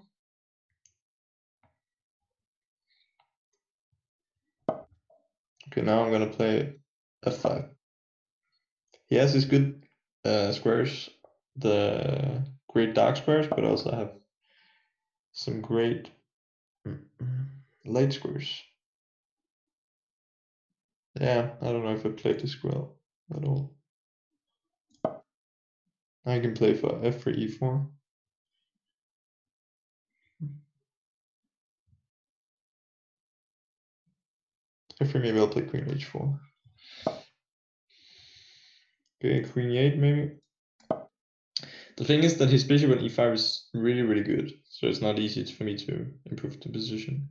Okay, now I'm gonna play f five. He has these good uh, squares, the great dark squares, but also have some great light squares. Yeah, I don't know if I played this well at all. I can play for f three, e four. f three, maybe I'll play queen h four. Okay, queen e eight maybe. The thing is that his bishop on e five is really, really good, so it's not easy for me to improve the position.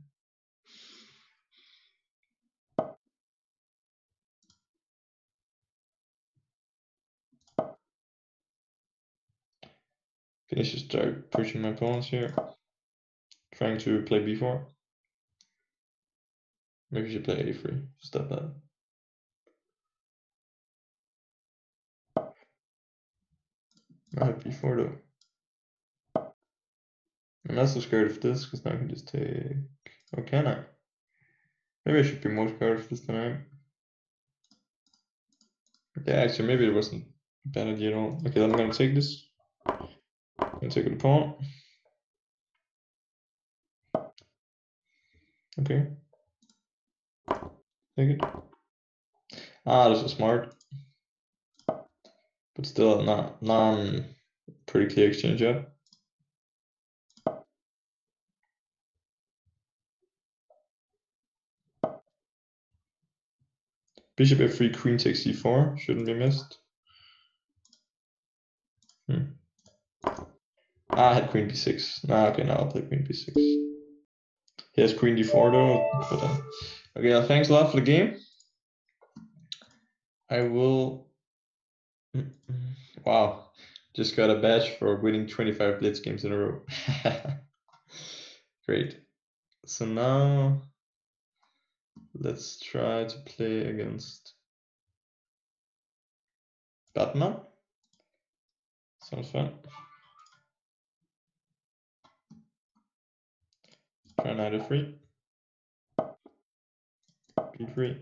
Okay, let's just start pushing my pawns here. trying to play b four. Maybe you should play a three. Stop that. I have b four though. I'm not so scared of this because now I can just take. Oh, can I? Maybe I should be more scared of this than I am. Yeah, actually, maybe it wasn't a bad idea at all. Okay, then I'm gonna take this. I'm gonna take the pawn. Okay. Take it. Ah, this is smart. But still, not non pretty clear exchange yet. Bishop f three, queen takes c four. Shouldn't be missed. Hmm. Ah, I had queen b six. Nah, okay, now I'll play queen b six. He has queen d four though. But, uh, okay, well, thanks a lot for the game. I will. Wow, just got a badge for winning twenty-five blitz games in a row. Great. So now let's try to play against Batman. Sounds fun. Try knight f three. b three.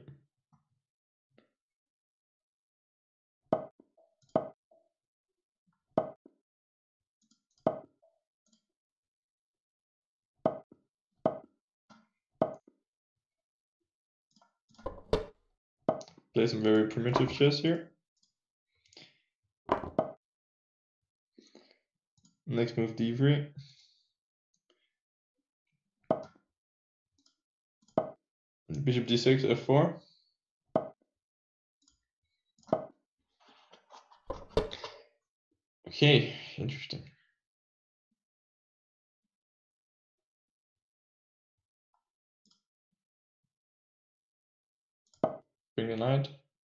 Play some very primitive chess here. Next move d three. Bishop d six, f four. Okay, interesting. Bring the knight.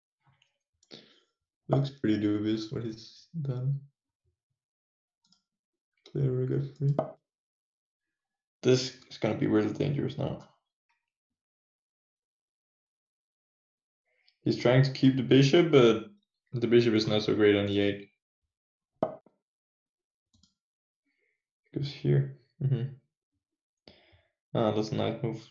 Looks pretty dubious what he's done. Play rook f three. This is gonna be really dangerous now. He's trying to keep the bishop, but the bishop is not so great on e eight. Goes here. Mm-hmm. Ah, that's a nice move.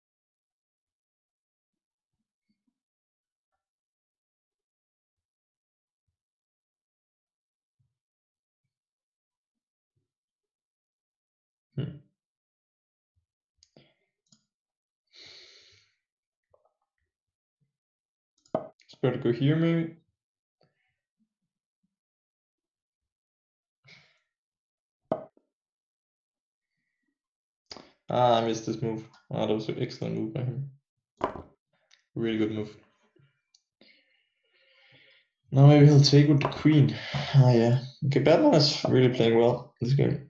Hmm. It's better to go here, maybe. Ah, I missed this move. Ah, that was an excellent move by him. Really good move. Now maybe he'll take with the queen. Ah, yeah. Okay, Batman is really playing well this game.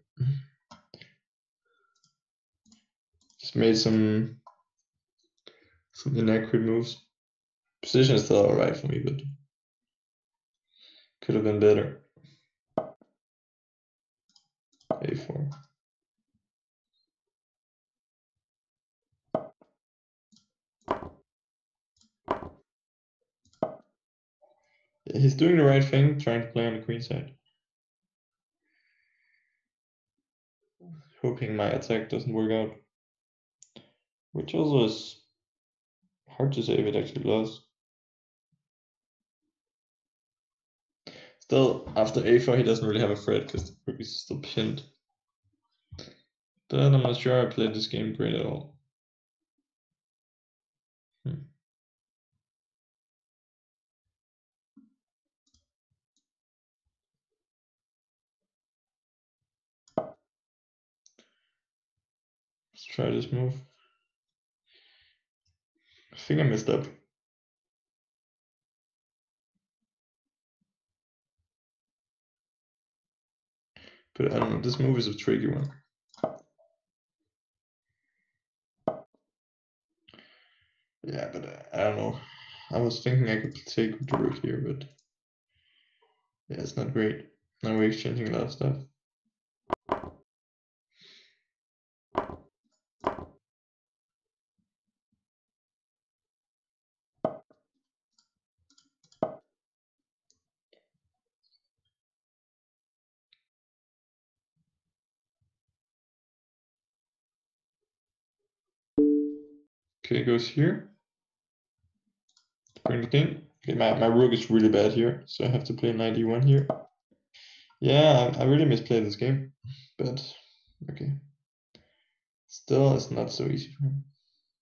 Just made some some inaccurate moves. Position is still alright for me, but could have been better. a four. He's doing the right thing, trying to play on the queen side. Hoping my attack doesn't work out. Which also is hard to say if it actually does. Still, after a four, he doesn't really have a threat because the rook is still pinned. But I'm not sure I played this game great at all. Hmm. Let's try this move. I think I messed up. But I don't know, this move is a tricky one. Yeah, but uh, I don't know. I was thinking I could take with the rook here, but yeah, it's not great. Now we're exchanging a lot of stuff. Okay, goes here. Bring the king. Okay, my, my rook is really bad here, so I have to play knight e one here. Yeah, I, I really misplayed this game, but okay. Still, it's not so easy for him.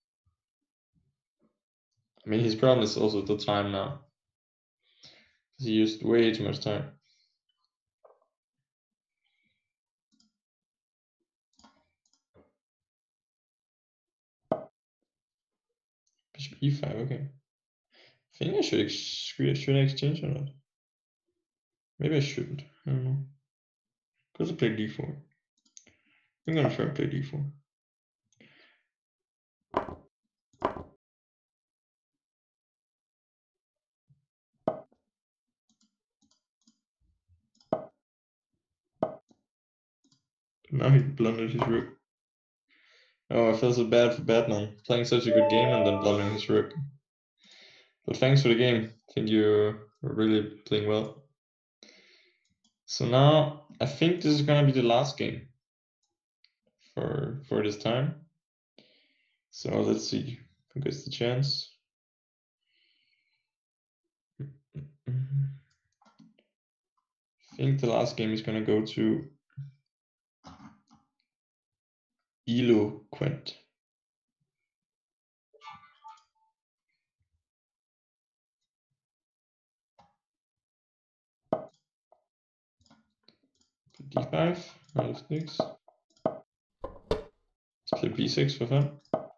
I mean, his problem is also the time now. He used way too much time. Bishop e five, okay. I think I should, ex should I exchange or not? Maybe I shouldn't. I don't know. Because I play d four. I'm gonna try and play d four. Now he blundered his rook. Oh, I feel so bad for Batman. Playing such a good game and then blundering his rook. But thanks for the game. I think you're really playing well. So now, I think this is gonna be the last game for for this time. So let's see who gets the chance. I think the last game is gonna go to Eloquent. d five, knight f six. Let's play b six for fun.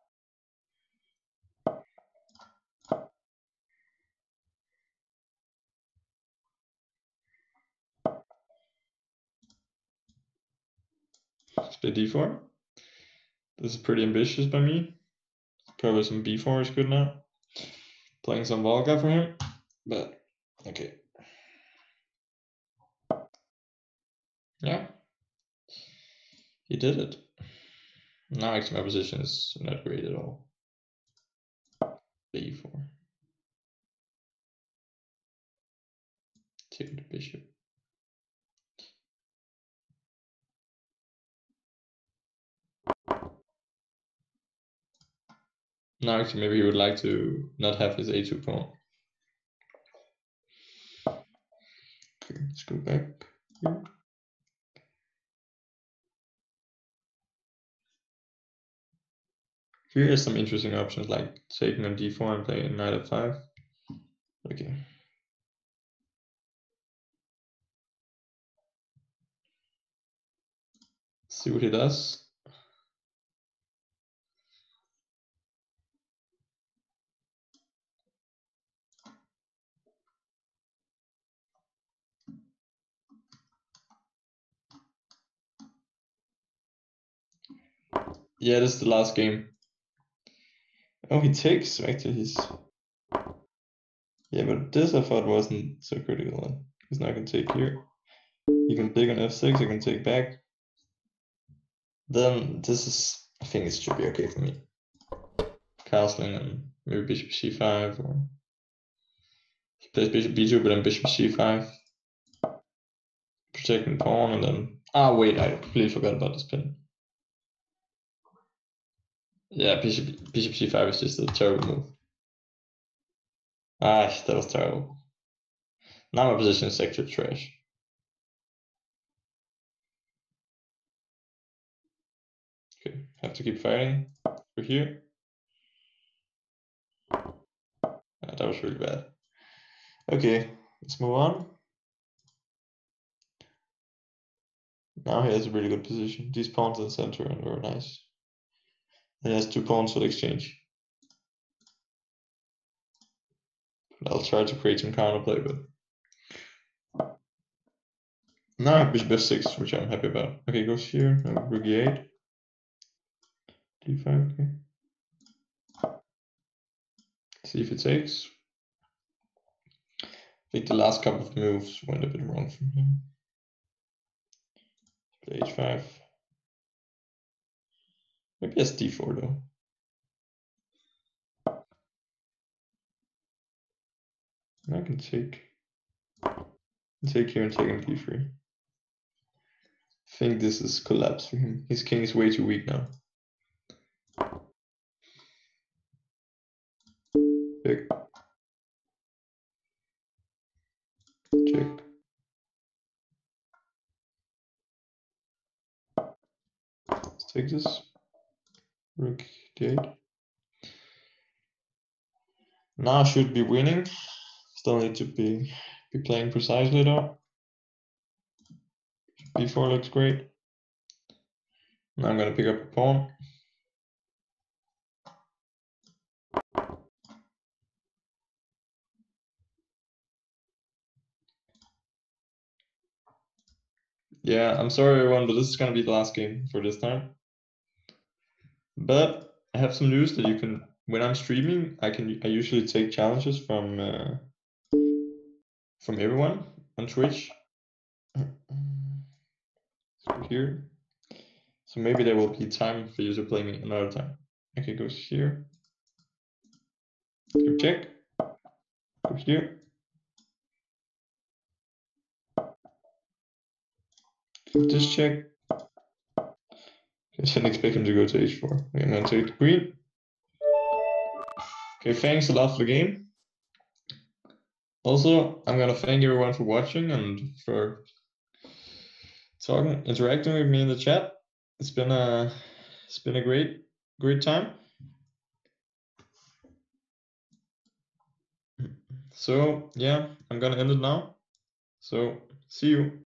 Let's play d four. This is pretty ambitious by me. Probably some b four is good now. Playing some Volga for him, but okay. Yeah, he did it. Now actually my position is not great at all. b four. Take the bishop. Now actually maybe he would like to not have his a two pawn. Okay, let's go back here. Here are some interesting options like taking on d four and playing knight f five. Okay. See what he does. Yeah, this is the last game. Oh, he takes back to his. Yeah, but this I thought wasn't so critical. He's not gonna take here. He can take on f six, I can take back. Then this is, I think it should be okay for me. Castling and maybe bishop c five, or he plays bishop b two, but then bishop c five. Protecting pawn, and then ah wait, I completely forgot about this pin. Yeah, bishop bishop c five is just a terrible move. Ah, that was terrible. Now my position is actually trash. Okay, have to keep fighting. We're here. Ah, that was really bad. Okay, let's move on. Now he has a really good position. These pawns in the center are very nice. He has two pawns for the exchange. I'll try to create some counterplay, but now I have bishop f six, which I'm happy about. Okay, goes here. No, rook e eight. d five. Okay. See if it takes. I think the last couple of moves went a bit wrong from him. Play h five. Maybe it's d four though. And I can take, take here and take on d three. I think this is collapse for him. His king is way too weak now. Check. Check. Let's take this. Rook d eight. Now I should be winning. Still need to be be playing precisely though. b four looks great. Now I'm gonna pick up a pawn. Yeah, I'm sorry everyone, but this is gonna be the last game for this time. But I have some news that you can, when I'm streaming, I can I usually take challenges from uh, from everyone on Twitch. So here. So maybe there will be time for you to play me another time. Okay, go here. Go check. Go here. Just check. I didn't expect him to go to h four. Okay, I'm gonna take the queen. Okay, thanks a lot for the game. Also, I'm gonna thank everyone for watching and for talking, interacting with me in the chat. It's been a, it's been a great, great time. So yeah, I'm gonna end it now. So see you.